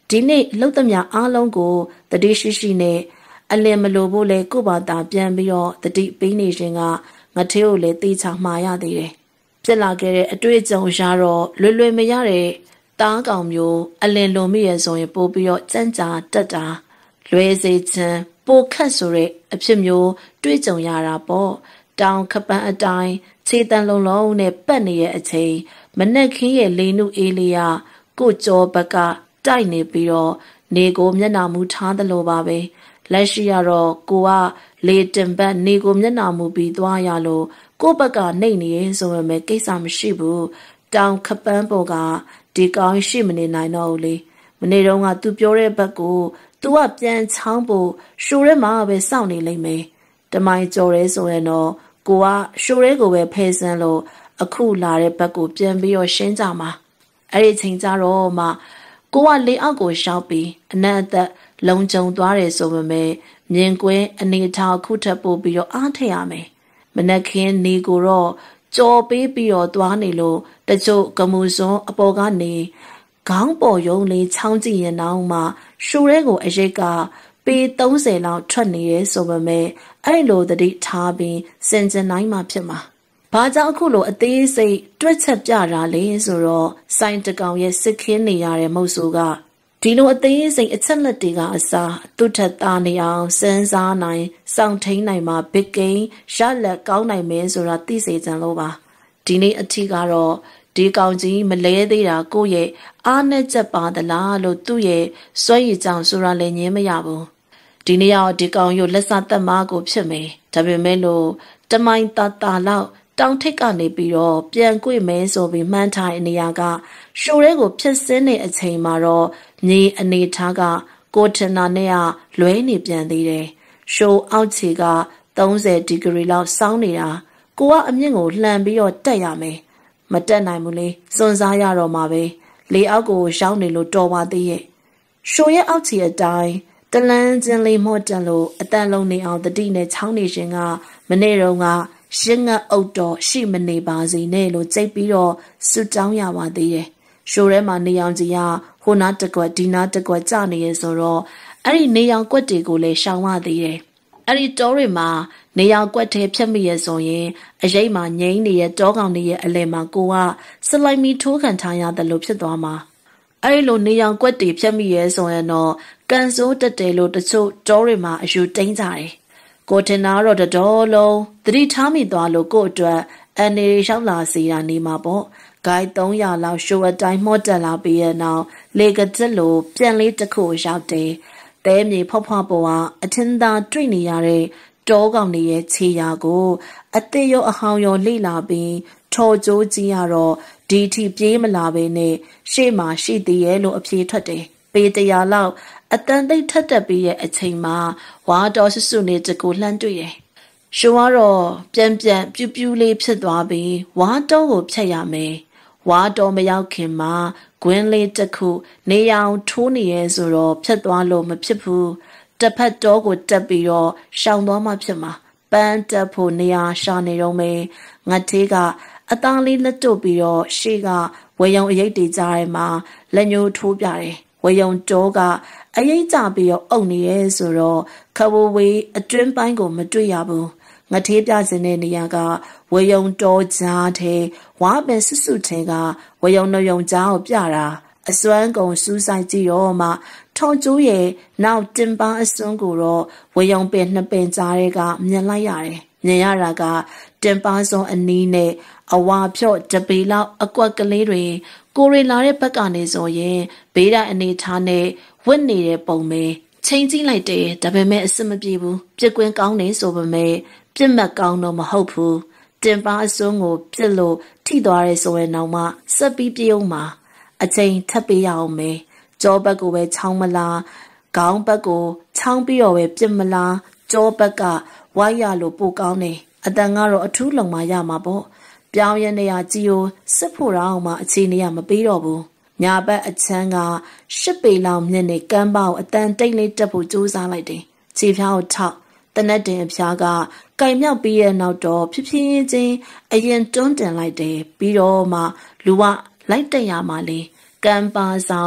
ဒီနေ့လှုပ်သမျှအားလုံးကိုတတိရှိရှိနဲ့အလင်မလိုဖို့လေကိုပါတာပြန်ပြီးတော့တတိပေးနေခြင်းကငထေးကိုလည်းတေးချမှာရသေးတယ်ဖြစ်လာခဲ့တဲ့အတွေ့အကြုံရတော့လွယ်လွယ်မရတဲ့တားကောင်မျိုးအလင်လိုမိရဆိုရင်ပို့ပြီးတော့ကြမ်းကြာတက်တာလွယ်စေခြင်းပိုခတ်ဆိုတဲ့အဖြစ်မျိုးတွေ့ကြုံရတာပေါ့တောင်ခပန်းအတိုင်းခြေတန်လုံးလုံးနဲ့ပတ်နေရဲ့အချိန်မနက်ခင်းရဲ့လေနုအေးလေးရကိုကြောဘက်ကတိုက်နေပြီးတော့နေကိုမျက်နှာမူထားသလိုပါပဲလက်ရှိရတော့ကိုကလေတင်ပတ်နေကိုမျက်နှာမူပြီးသွားရလို့ကိုဘက်ကနှိတ်နေရင်ဆိုပေမဲ့ကိစ္စမရှိဘူးတောင်ခပန်းပေါ်ကဒီကောင်းရှိမနေနိုင်တော့ဘူးလေမနေ့တုန်းကသူပြောတဲ့ဘက်ကိုသူကပြန်ချောင်းဖို့ရှိုးရဲမှာပဲစောင့်နေလိမ့်မယ်တမိုင်းကြော်ရဲဆိုရင်တော့ကိုကရှိုးရဲကိုပဲဖယ်ဆန်းလို့အခုလာတဲ့ဘက်ကိုပြန်ပြီးတော့ရှင်းကြမှာအဲ့ဒီချိန်ကြတော့မှကိုကလေအောက်ကိုရှောက်ပြီးအနက်အသက်လုံခြုံသွားတယ်ဆိုပေမဲ့မြင်ကွင်းအနေထားခုထပ်ပို့ပြီးတော့အားထည့်ရမယ်မနက်ခင်းနေကိုတော့ကြော်ပေးပြီးတော့သွားနေလို့တချို့ကမှုစွန်းအပေါ်ကနေခေါင်းပေါ်ယုံလေးချောင်းကြည့်ရင်တော့မှရှူရဲကိုအရိတ်ကပေသုံးဆယ်လောက်ထွက်နေရဲဆိုပေမဲ့အဲ့လိုတတိထားပြီးစင်ကြင်နိုင်မှဖြစ်မှာဘာကြောင့်အခုလိုအသေးစိတ်တွက်ချက်ပြတာလဲဆိုတော့စိုင်းတကောင်ရဲ့စစ်ခင်းနေရတဲ့မုတ်ဆိုကဒီလိုအသေးစိတ်အချက်လက်တွေကအစားသူ့ထက်သားနေအောင်စဉ်းစားနိုင်စောင့်ထိန်နိုင်မှာဘစ်ကိန်းရလက်ကောင်းနိုင်မယ်ဆိုတာသိစေချင်လို့ပါဒီနေ့အထီကတော့ဒီကောင်ကြီးမလဲသေးတာကိုယ့်ရဲ့အားနဲ့ချက်ပါသလားလို့သူ့ရဲ့စွဲရည်ကြောင့်ဆိုတာလည်းငင်းမရဘူးဒီနေ့ရောဒီကောင်ရုပ်လက်စသက်မားကိုဖြစ်မယ်ဒါပေမဲ့လို့တမိုင်းတာတာလောက်တောင်ထိပ်ကနေပြီးတော့ပြန်ကွေ့မဲဆိုပြီးမှန်းထားတဲ့နေရာကရှိုးရဲကိုဖြစ်စင်းတဲ့အချိန်မှာတော့မြေအနေထားကကိုထနာနဲ့ကလွဲနေပြန်သေးတယ်ရှိုးအောက်ခြေကသုံးဆယ်ဒီဂရီလောက်စောင်းနေတာကိုကအမြင့်ကိုလှန်ပြီးတော့တက်ရမယ်မတက်နိုင်ဘူးလေစွန့်စားရတော့မှာပဲလေအောက်ကိုရှောင်းနေလို့တော်ပါသေးရဲ့ရှိုးရဲအောက်ခြေအတိုင်းတလန်းချင်းလေးမော့တက်လို့အတန်လုံးနေအောင်တတိနဲ့ချောင်းနေရှင်ကမနေ့တုန်းကရှင်းငတ်အုပ်တော်ရှိမနေပါစေနဲ့လို့ကြိတ်ပြီးတော့စွတ်တောင်းရပါသေးတယ်ရှိုးထဲမှာနေအောင်ကြီးကဟိုနာတကွက်ဒီနာတကွက်ကြနေရဆိုတော့အဲ့ဒီနေအောင်ကွက်တွေကိုလည်းရှောင်ရသေးတယ်အဲ့ဒီတောတွေမှာနေအောင်ကွက်ထဲဖြတ်မိရဆိုရင်အရိပ်မှာငိမ့်နေရတောကောင်တွေရဲ့အလဲမှာကိုကစလိုက်မီထိုးခံထားရတယ်လို့ဖြစ်သွားမှာအဲ့လိုနေအောင်ကွက်တွေဖြတ်မိရဲဆိုရင်တော့ကန်စိုးတက်တယ်လို့တချို့တောတွေမှာအယူတိန်ကြတယ်ကိုတင်နာတော့တော်လုံးသတိထားမိသွားလို့ကိုအတွက်အနေရောက်လာစီတာနေမှာပေါ့ဂိုင်းသုံးရာလောက်ရှိုးအတိုင်းမော့တက်လာပြီးရဲ့နောက်လေကတက်လို့ပြန်လေးတစ်ခုရောက်တယ်တဲမြေဖောက်ဖွားပေါ်ကအထင်သာတွေ့နေရတဲ့တောကောင်တွေရဲ့ခြေရာကိုအသေးရောအဟောင်းရောလှိလာပြီးထော်ကြိုးကြီးရတော့ဒီထီပြေးမလာပဲနဲ့ရှေ့မှာရှိသေးရဲ့လို့အပြေထွက်တယ်ပေတရာလောက်အတန်သိပ်ထက်တက်ပြီးရဲ့အချိန်မှာဝါတော်ဆွဆွနေတကူလှမ်းတွေ့တယ်။ရှိုးကတော့ပြန်ပြန်ပြူးပြူးလေးဖြစ်သွားပြီးဝါတော်ကိုဖြတ်ရမယ်။ဝါတော်မရောက်ခင်မှာဂွင်းလေးတစ်ခုနေအောင်ထိုးနေရဲဆိုတော့ဖြတ်သွားလို့မဖြစ်ဘူး။တစ်ဖက်တော်ကိုတက်ပြီးတော့ရှောင်သွားမှဖြစ်မှာပန်းတက်ဖို့နေရာရှာနေတော့မယ်။ငါသေးကအသားလေးလက်တို့ပြီးတော့ရှေ့ကဝေယုံအရိပ်တွေကြားထဲမှာလက်ညှိုးထိုးပြတယ်။ဝေယုံတော်ကအရေးကြပြီးတော့အုပ်နေရဲဆိုတော့ခဝဝေးအတွင်းပိုင်းကိုမတွေ့ရဘူးငထေးပြစင်တဲ့နေရာကဝေယုံတော်ကြားတဲ့ဝါပင်စွစွထဲကဝေယုံနှယုံကြားကိုပြတာအစွမ်းကုန်စူးဆိုင်ကြည့်တော့မှထောင်ကျိုးရဲ့နောက်တင်ပန်းအစွန်းကိုတော့ဝေယုံပင်နှစ်ပင်ကြားတွေကမြင်လိုက်ရတယ်မြင်ရတာကတင်ပန်းစွန်းအနီးနဲ့အဝါဖြော့တပေလောက်အကွက်ကလေးတွေကိုရီလာတဲ့ဘက်ကနေဆိုရင်ဘေးတိုင်းအနေထားနဲ့ဝစ်နေတဲ့ပုံပဲချိန်ကြည့်လိုက်တယ်ဒါပေမဲ့အဆင်မပြေဘူးပြစ်ကွင်းကောင်းနေဆိုပေမဲ့ပြစ်မှတ်ကောင်းတော့မဟုတ်ဘူးတင်ပန်းအစွန်းကိုပြစ်လို့ထိသွားရဲဆိုရင်တော့မှဆက်ပြီးပြုံးမှာအချိန်ထပ်ပေးရအောင်မယ်ကြောဘက်ကိုပဲချောင်းမလားခေါင်းဘက်ကိုချောင်းပြီးတော့ပဲပြစ်မလားကြောဘက်ကဝိုင်းရလို့ပိုကောင်းတယ်အတန်ကတော့အထူးလုံမှရမှာပေါ့ပြောင်းရနေရကြီးကိုစစ်ဖို့တော့မှအခြေအနေကမပေးတော့ဘူးညာဘက်အချမ်းကရှစ်ပေလောက်မြင့်နေကမ်းပေါက်အတန်တိတ်လေးတက်ဖို့ကြိုးစားလိုက်တယ်ခြေဖြားကိုထောက်တနက်တင်အဖျားကကင်မြောက်ပြီးရဲ့နောက်တော့ဖြည်းဖြည်းချင်းအရင်တွန်းတင်လိုက်တယ်ပြီးတော့မှလူကလိုက်တက်ရမှလေကံပါဆောင်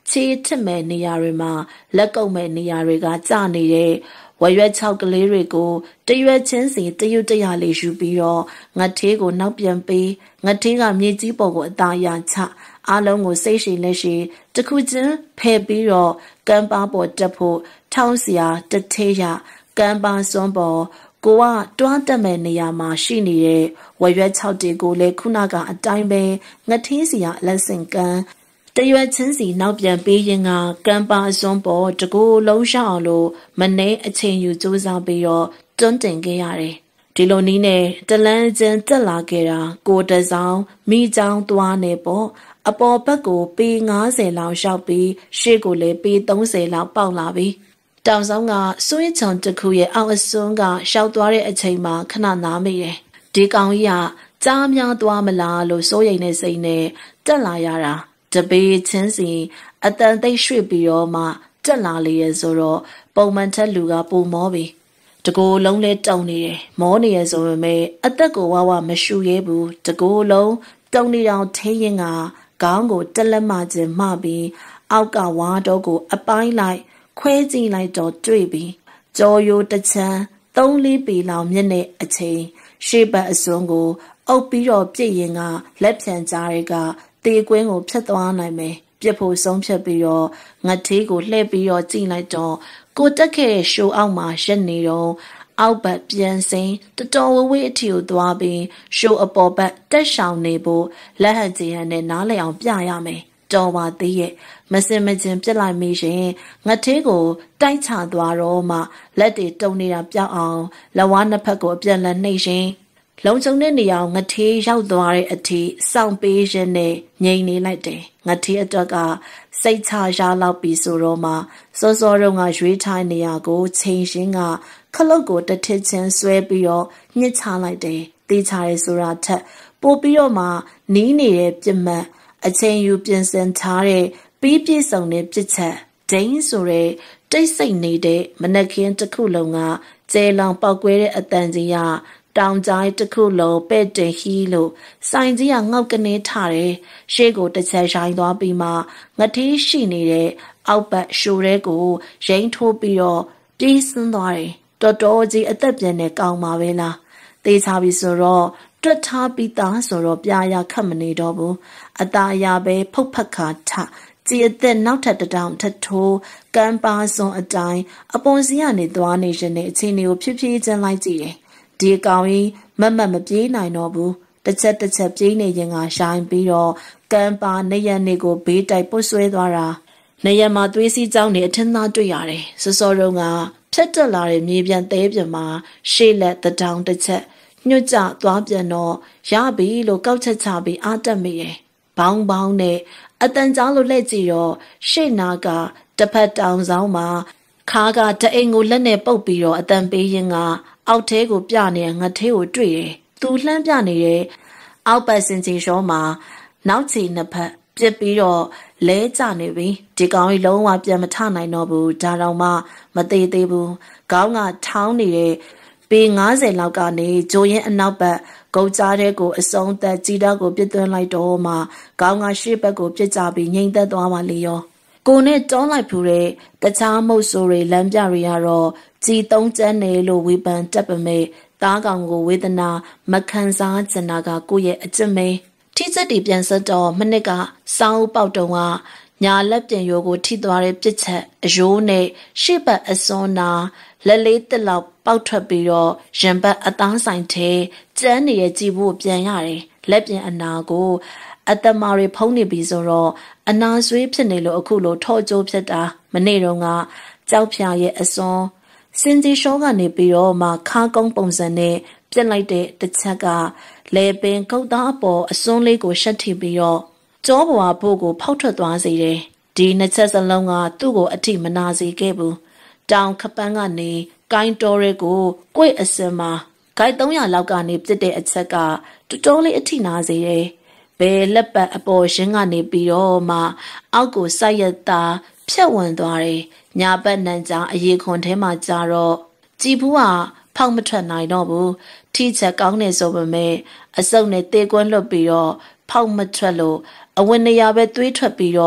ချေထစ်မဲ့နေရာတွေမှာလက်ကုပ်မဲ့နေရာတွေကကျနေတဲ့ဝရွက်ချောက်ကလေးတွေကိုတရွက်ချင်းစီတရွတ်တရလေးယူပြီးတော့ငတ်သေးကိုနောက်ပြန်ပေးငတ်သေးကမြေကြီးပေါ်ကိုအသာရချအားလုံးကိုစိတ်ရှိလက်ရှိတခုချင်းဖယ်ပြီးတော့ကမ်းပါပေါ်တက်ဖို့ထောင်းစရာတထဲရကမ်းပါစွန်းပေါ်ကိုကတွားတက်မဲ့နေရာမှာရှိနေတဲ့ဝရွက်ချောက်တွေကိုလည်းခုနကအတိုင်းပဲငတ်သေးစီရလက်ဆင့်ကမ်းတရွက်ချင်းစီနောက်ပြန်ပေးရင်ကကမ်းပါစွန်းပေါ်တကူလုံးရှောင်းလို့မနေအချိန်ယူစူးစမ်းပြီးတော့တွန်းတင်ခဲ့ရတယ်ဒီလိုနည်းနဲ့တလန်းချင်းတက်လာခဲ့တာကိုတဆောင်မိချောင်းသွားနေပေါ့အပေါ်ဘက်ကိုပေငါးဆယ်လောက်လျှောက်ပြီးရှေ့ကိုလည်းပေသုံးဆယ်လောက်ပေါက်လာပြီတောင်ဆောင်ကစွေးချောင်တစ်ခုရဲ့အောက်အစွန်းကရှောက်သွားတဲ့အချိန်မှာခဏနားမိတယ်ဒီကောင်ကြီးကကြားများသွားမလားလို့စိုးရိမ်နေစိတ်နဲ့တက်လာရတာတပေးချင်းစီအတန်သိပ်ရွှေ့ပြီးတော့မှတက်လာလေရဲ့ဆိုတော့ပုံမှန်ထက်လူကပုံမောပြီတကူလုံးလေးတုံနေတယ်မောနေရဆိုပေမဲ့အသက်ကိုဝဝမရှူရဲဘူးတကူလုံးတုံနေတော့ထင်းရင်ကခေါင်းကိုတက်လက်မချင်းမှပြီးအောက်ကဝါတော့ကိုအပိုင်းလိုက်ခွဲကြည့်လိုက်တော့တွေ့ပြီးကြော်ရိုးတစ်ချမ်းသုံးလေးပေလောက်မျက်နှာအချိန်ရှေ့ဘက်အစွန်းကိုအုပ်ပြီးတော့ပြည့်ရင်ကလက်ဖြန်ကြားတွေကတေကွင်းကိုဖြတ်သွားနိုင်မယ်ပြစ်ဖို့ဆုံးဖြတ်ပြီးတော့ငတ်သေးကိုလှည့်ပြီးတော့ကြည့်လိုက်တော့ကိုတက်ခဲ့တဲ့ရှိုးအောက်မှာရက်နေတော့အောက်ဘက်ပြန်စင်းတတော်ဝဝေးအထီကိုသွားပြီးရှိုးအပေါ်ဘက်တက်ရှောင်နေဖို့လက်ဟန်ကြည်ဟန်နဲ့နားလည်အောင်ပြရမယ်တော်ပါသေးရဲ့မစင်မကျင်ပြစ်လိုက်မိရှင်ငတ်သေးကိုတိုက်ချသွားတော့မှလက်တွေတုံနေတာပြောက်အောင်လက်ဝါးနှစ်ဖက်ကိုအပြန်လက်နှိပ်ရှင်လုံခြုံတဲ့နေရာငထေးရောက်သွားတဲ့အထိစောင့်ပေးရင်းနဲ့ငြိမ်နေလိုက်တယ်ငထေးအတွက်ကစိတ်ချရလောက်ပြီဆိုတော့မှစောစောတုန်းကရွေးထိုင်းနေရာကိုချိန်ရှင်းကခလုတ်ကိုတထစ်ချင်းဆွဲပြီးတော့ညှစ်ချလိုက်တယ်တေးချရဲဆိုတာထက်ပို့ပြီးတော့မှနီးနေတဲ့ပြစ်မှတ်အချိန်ယူပြင်ဆင်ထားတဲ့ပြီးပြည့်စုံတဲ့ပြစ်ချက်ဒိန်းဆိုတဲ့တိတ်ဆိတ်နေတဲ့မနက်ခင်းတစ်ခုလုံးကကျဲလောင်ပောက်ကွဲတဲ့အတန်ကြီးကတောင်ကြားတစ်ခုလုံးပဲ့တင်ဟီးလို့စိုင်ကြီးကငေါက်ကနေထားတယ်ရှေ့ကိုတစ်ချက်ရိုင်းသွားပြီးမှငထေးရှိနေတဲ့အောက်ဘက်ရှိုးရဲကိုရိမ့်ထိုးပြီးတော့ပြေးဆင်းသွားတယ်တော်တော်ကြီးအသက်ပြင်းနေကောင်းပါပဲလားတေးချပြီဆိုတော့တွတ်ထားပြီးသားဆိုတော့ပြာရခတ်မနေတော့ဘူးအသားအရာပဲဖုတ်ဖက်ခါထကြည်အသက်နောက်ထပ်တောင်ထထိုးကမ်းပါစွန်အတိုင်းအပေါ်စီကနေသွားနေရှင်တဲ့အချိန်တွေကိုဖြည်းဖြည်းချင်းလိုက်ကြည့်တယ်ဒီကောင်ကြီးမတ်မတ်မပြေးနိုင်တော့ဘူးတစ်ချက်တစ်ချက်ပြေးနေရင်ကရှိုင်းပြီးတော့ကမ်းပါနေရနေကိုဘေးတိုက်ပုတ်ဆွဲသွားတာနေရမှာသွေးစည်းကြောင်းနေအထင်းသားတွေ့ရတယ်စောစောတုန်းကဖြတ်တက်လာတဲ့မြေပြန်သေးပြန်မှာရှေ့လက်တတောင်တစ်ချက်ညွတ်ကြသွားပြန်တော့ရပြီလို့ကောက်ချက်ချပြီးအားတက်မိတယ်ဘောင်းဘောင်းနဲ့အတန်ကြောင်းလို့လက်ကြည့်တော့ရှေ့နာကတစ်ဖက်တောင်ဆောင်မှာခါကတအိမ်ကိုလက်နဲ့ပုတ်ပြီးတော့အတန်ပေးရင်ကအောက်ထဲကိုပြနေတဲ့ငထေးကိုတွေ့တယ်။သူလှမ်းပြနေတဲ့အောက်ပတ်စင်ချီရှောမှာနောက်ချီနှစ်ဖက်ပြစ်ပြီးတော့လဲကျနေပြီ။ဒီကောင်ကြီးလုံးဝပြန်မထနိုင်တော့ဘူး။ဒါတော့မှမသေးသေးဘူး။ခေါင်းကထောင်းနေတဲ့ပေငါးဆယ်လောက်ကနေဂျိုရင်အနောက်ဘက်ဂုတ်ကြားတဲ့ကိုအစုံသက်ကြီးတော့ကိုပြစ်သွင်းလိုက်တော့မှခေါင်းကရှေ့ဘက်ကိုပြစ်ကြပြီးငိမ့်သက်သွားမှလေရော။ကိုနဲ့တောင်းလိုက်ဖူးတဲ့တခြားမုတ်ဆိုးတွေလမ်းပြတွေကတော့ကြည်သုံးကျန်းနေလို့ဝေပန်တက်ပမေသားကောင်ကိုဝေဒနာမခံစားချင်တာကကိုယ့်ရဲ့အကျင့်ပဲထိချက်တွေပြန်ဆက်တော့မနစ်ကစောင်းပေါက်တုံကညာလက်ပြင်ရိုးကိုထိသွားတဲ့ပြစ်ချက်အယိုးနဲ့ရှေ့ဘက်အစွန်းနာလက်လေးတစ်လောက်ပေါက်ထွက်ပြီးတော့ရင်ဘက်အသားဆိုင်ထဲကျန်းနေရဲ့ကြည်ဖို့ပြန်ရတယ်လက်ပြင်အနာကိုအတမာတွေဖုံးနေပြီဆိုတော့အနာဆွေးဖြစ်နေလို့အခုလိုထော့ကျိုးဖြစ်တာမနေ့တုန်းကကြောက်ဖြာရဲ့အစွန်းစင်ကြီးရှောကနေပြီးတော့မှခါကုန်းပုံစံနဲ့ပြက်လိုက်တဲ့တစ်ချက်ကလေပင်ကုတ်သားအပေါ်အစွန်းလေးကိုရှက်ထိပြီးတော့ကြောဘွားဖို့ကိုဖောက်ထွက်သွားစေတယ်ဒီနှစ်ချက်စလုံးကသူ့ကိုအထိမနာစေခဲ့ဘူးတောင်ခပန်းကနေကိုင်းတော်ရဲကိုကိုယ့်အစင်မှာဂိုက်သုံးရာလောက်ကနေပြစ်တဲ့အချက်ကတူတော်လေးအထိနာစေတယ်ဘယ်လက်ပတ်အပေါ်ရှင်းကနေပြီးတော့မှအောက်ကိုစိုက်ရတာဖြတ်ဝင်သွားတယ်ညာဘက်နန်ကြားအရေခွန်ထဲမှာကြတော့ကြည်ဘူးကဖောက်မထွက်နိုင်တော့ဘူးထိချက်ကောင်းနေဆိုပေမဲ့အစုပ်နဲ့တေကွန်းလွတ်ပြီးတော့ဖောက်မထွက်လို့အဝင်နေရပဲသွေးထွက်ပြီးတော့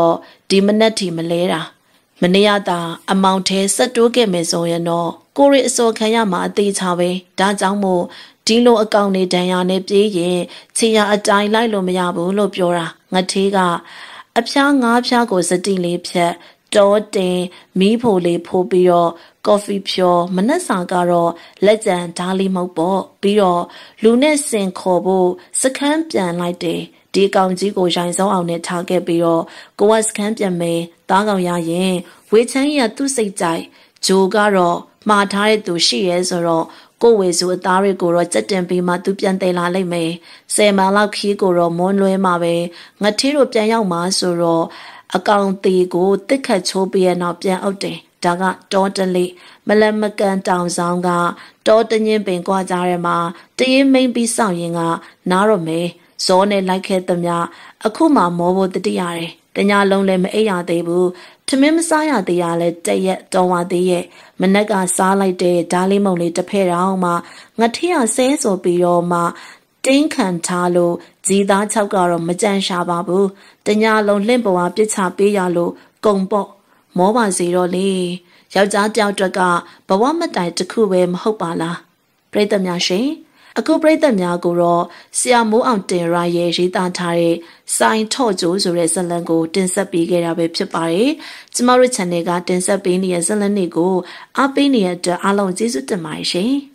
ဒီမနက်ထီမလဲတာမနေ့ကသာအမောင်ထဲဆက်တိုးခဲ့မယ်ဆိုရင်တော့ကိုရီအစောခံရမှာအသေးချပဲဒါကြောင့်မို့ဒီလိုအကောင့်နေတန်ရနဲ့ပြေးရင်ချီရအတိုင်းလိုက်လို့မရဘူးလို့ပြောတာငါသေးကအဖျားငါးဖျားကိုစတိလေးဖြတ်တောတင်မီးဖိုလေးဖိုးပြီးတော့ကော်ဖီဖြောမနက်စာကတော့လက်ကြံဓာလီမဟုတ်ပေါ့ပြီးတော့လူနဲ့စင်ခေါ်ဖို့စခန်းပြန်လိုက်တယ်ဒီကောင်ကြီးကိုရိုင်းစောအောင်နဲ့ထားခဲ့ပြီးတော့ကိုကစခန်းပြန်မယ်သားကောင်ရရင်ဝေချမ်းရသူ့စိတ်ကြိုက်ဂျိုကတော့မှားထားတဲ့သူရှိရဲဆိုတော့ကိုဝေစုအသားတွေကိုတော့စက်တင်ပြီးမှသူပြန်တယ်လာလိုက်မယ်ဆယ်မလောက်ခီးကိုတော့မွန်းလွဲမှာပဲငါထေးတို့ပြန်ရောက်မှာဆိုတော့အကောင်သေးကိုတစ်ခတ်ချိုးပြီးရနောက်ပြန်အုပ်တယ်ဒါကတောတလေးမလမကန်တောင်ဆောင်ကတောတညင်းပင်ကွာကြရဲမှာတရင်မိန်ပြီးစောင့်ရင်ကနားတော့မယ်ဇောနဲ့လိုက်ခဲ့သမျှအခုမှမောဖို့တတိရတယ်တညာလုံးလည်းမအိပ်ရသေးဘူးထမင်းမစားရသေးရလဲတရက်တော်ဝသေးရဲ့မနက်ကစားလိုက်တဲ့ဓာလေးမုံလေးတစ်ဖက်တောင်မှငါထရဆဲဆိုပြီးတော့မှတင်းခံထားလို့ဂျီသား၆ကတော့မကြမ်းရှာပါဘူးတညာလုံးလှင့်ပွားပြစ်ချပေးရလို့ကုံပေါ့မောပါစီတော့လေယောက်ျားတယောက်တက်ကဘဝမတိုင်တစ်ခုပဲမဟုတ်ပါလားပရိသတ်များရှင်အခုပရိသတ်များကိုတော့ဆရာမိုးအောင်တင်ရရဲ့ရေးသားထားတဲ့စိုင်းထော့ကျိုးဆိုတဲ့ဇာတ်လမ်းကိုတင်ဆက်ပေးခဲ့တာပဲဖြစ်ပါတယ်ကျမတို့ channel ကတင်ဆက်ပေးနေတဲ့ဇာတ်လမ်းတွေကိုအားပေးနေတဲ့အတွက်အားလုံးကျေးဇူးတင်ပါတယ်ရှင်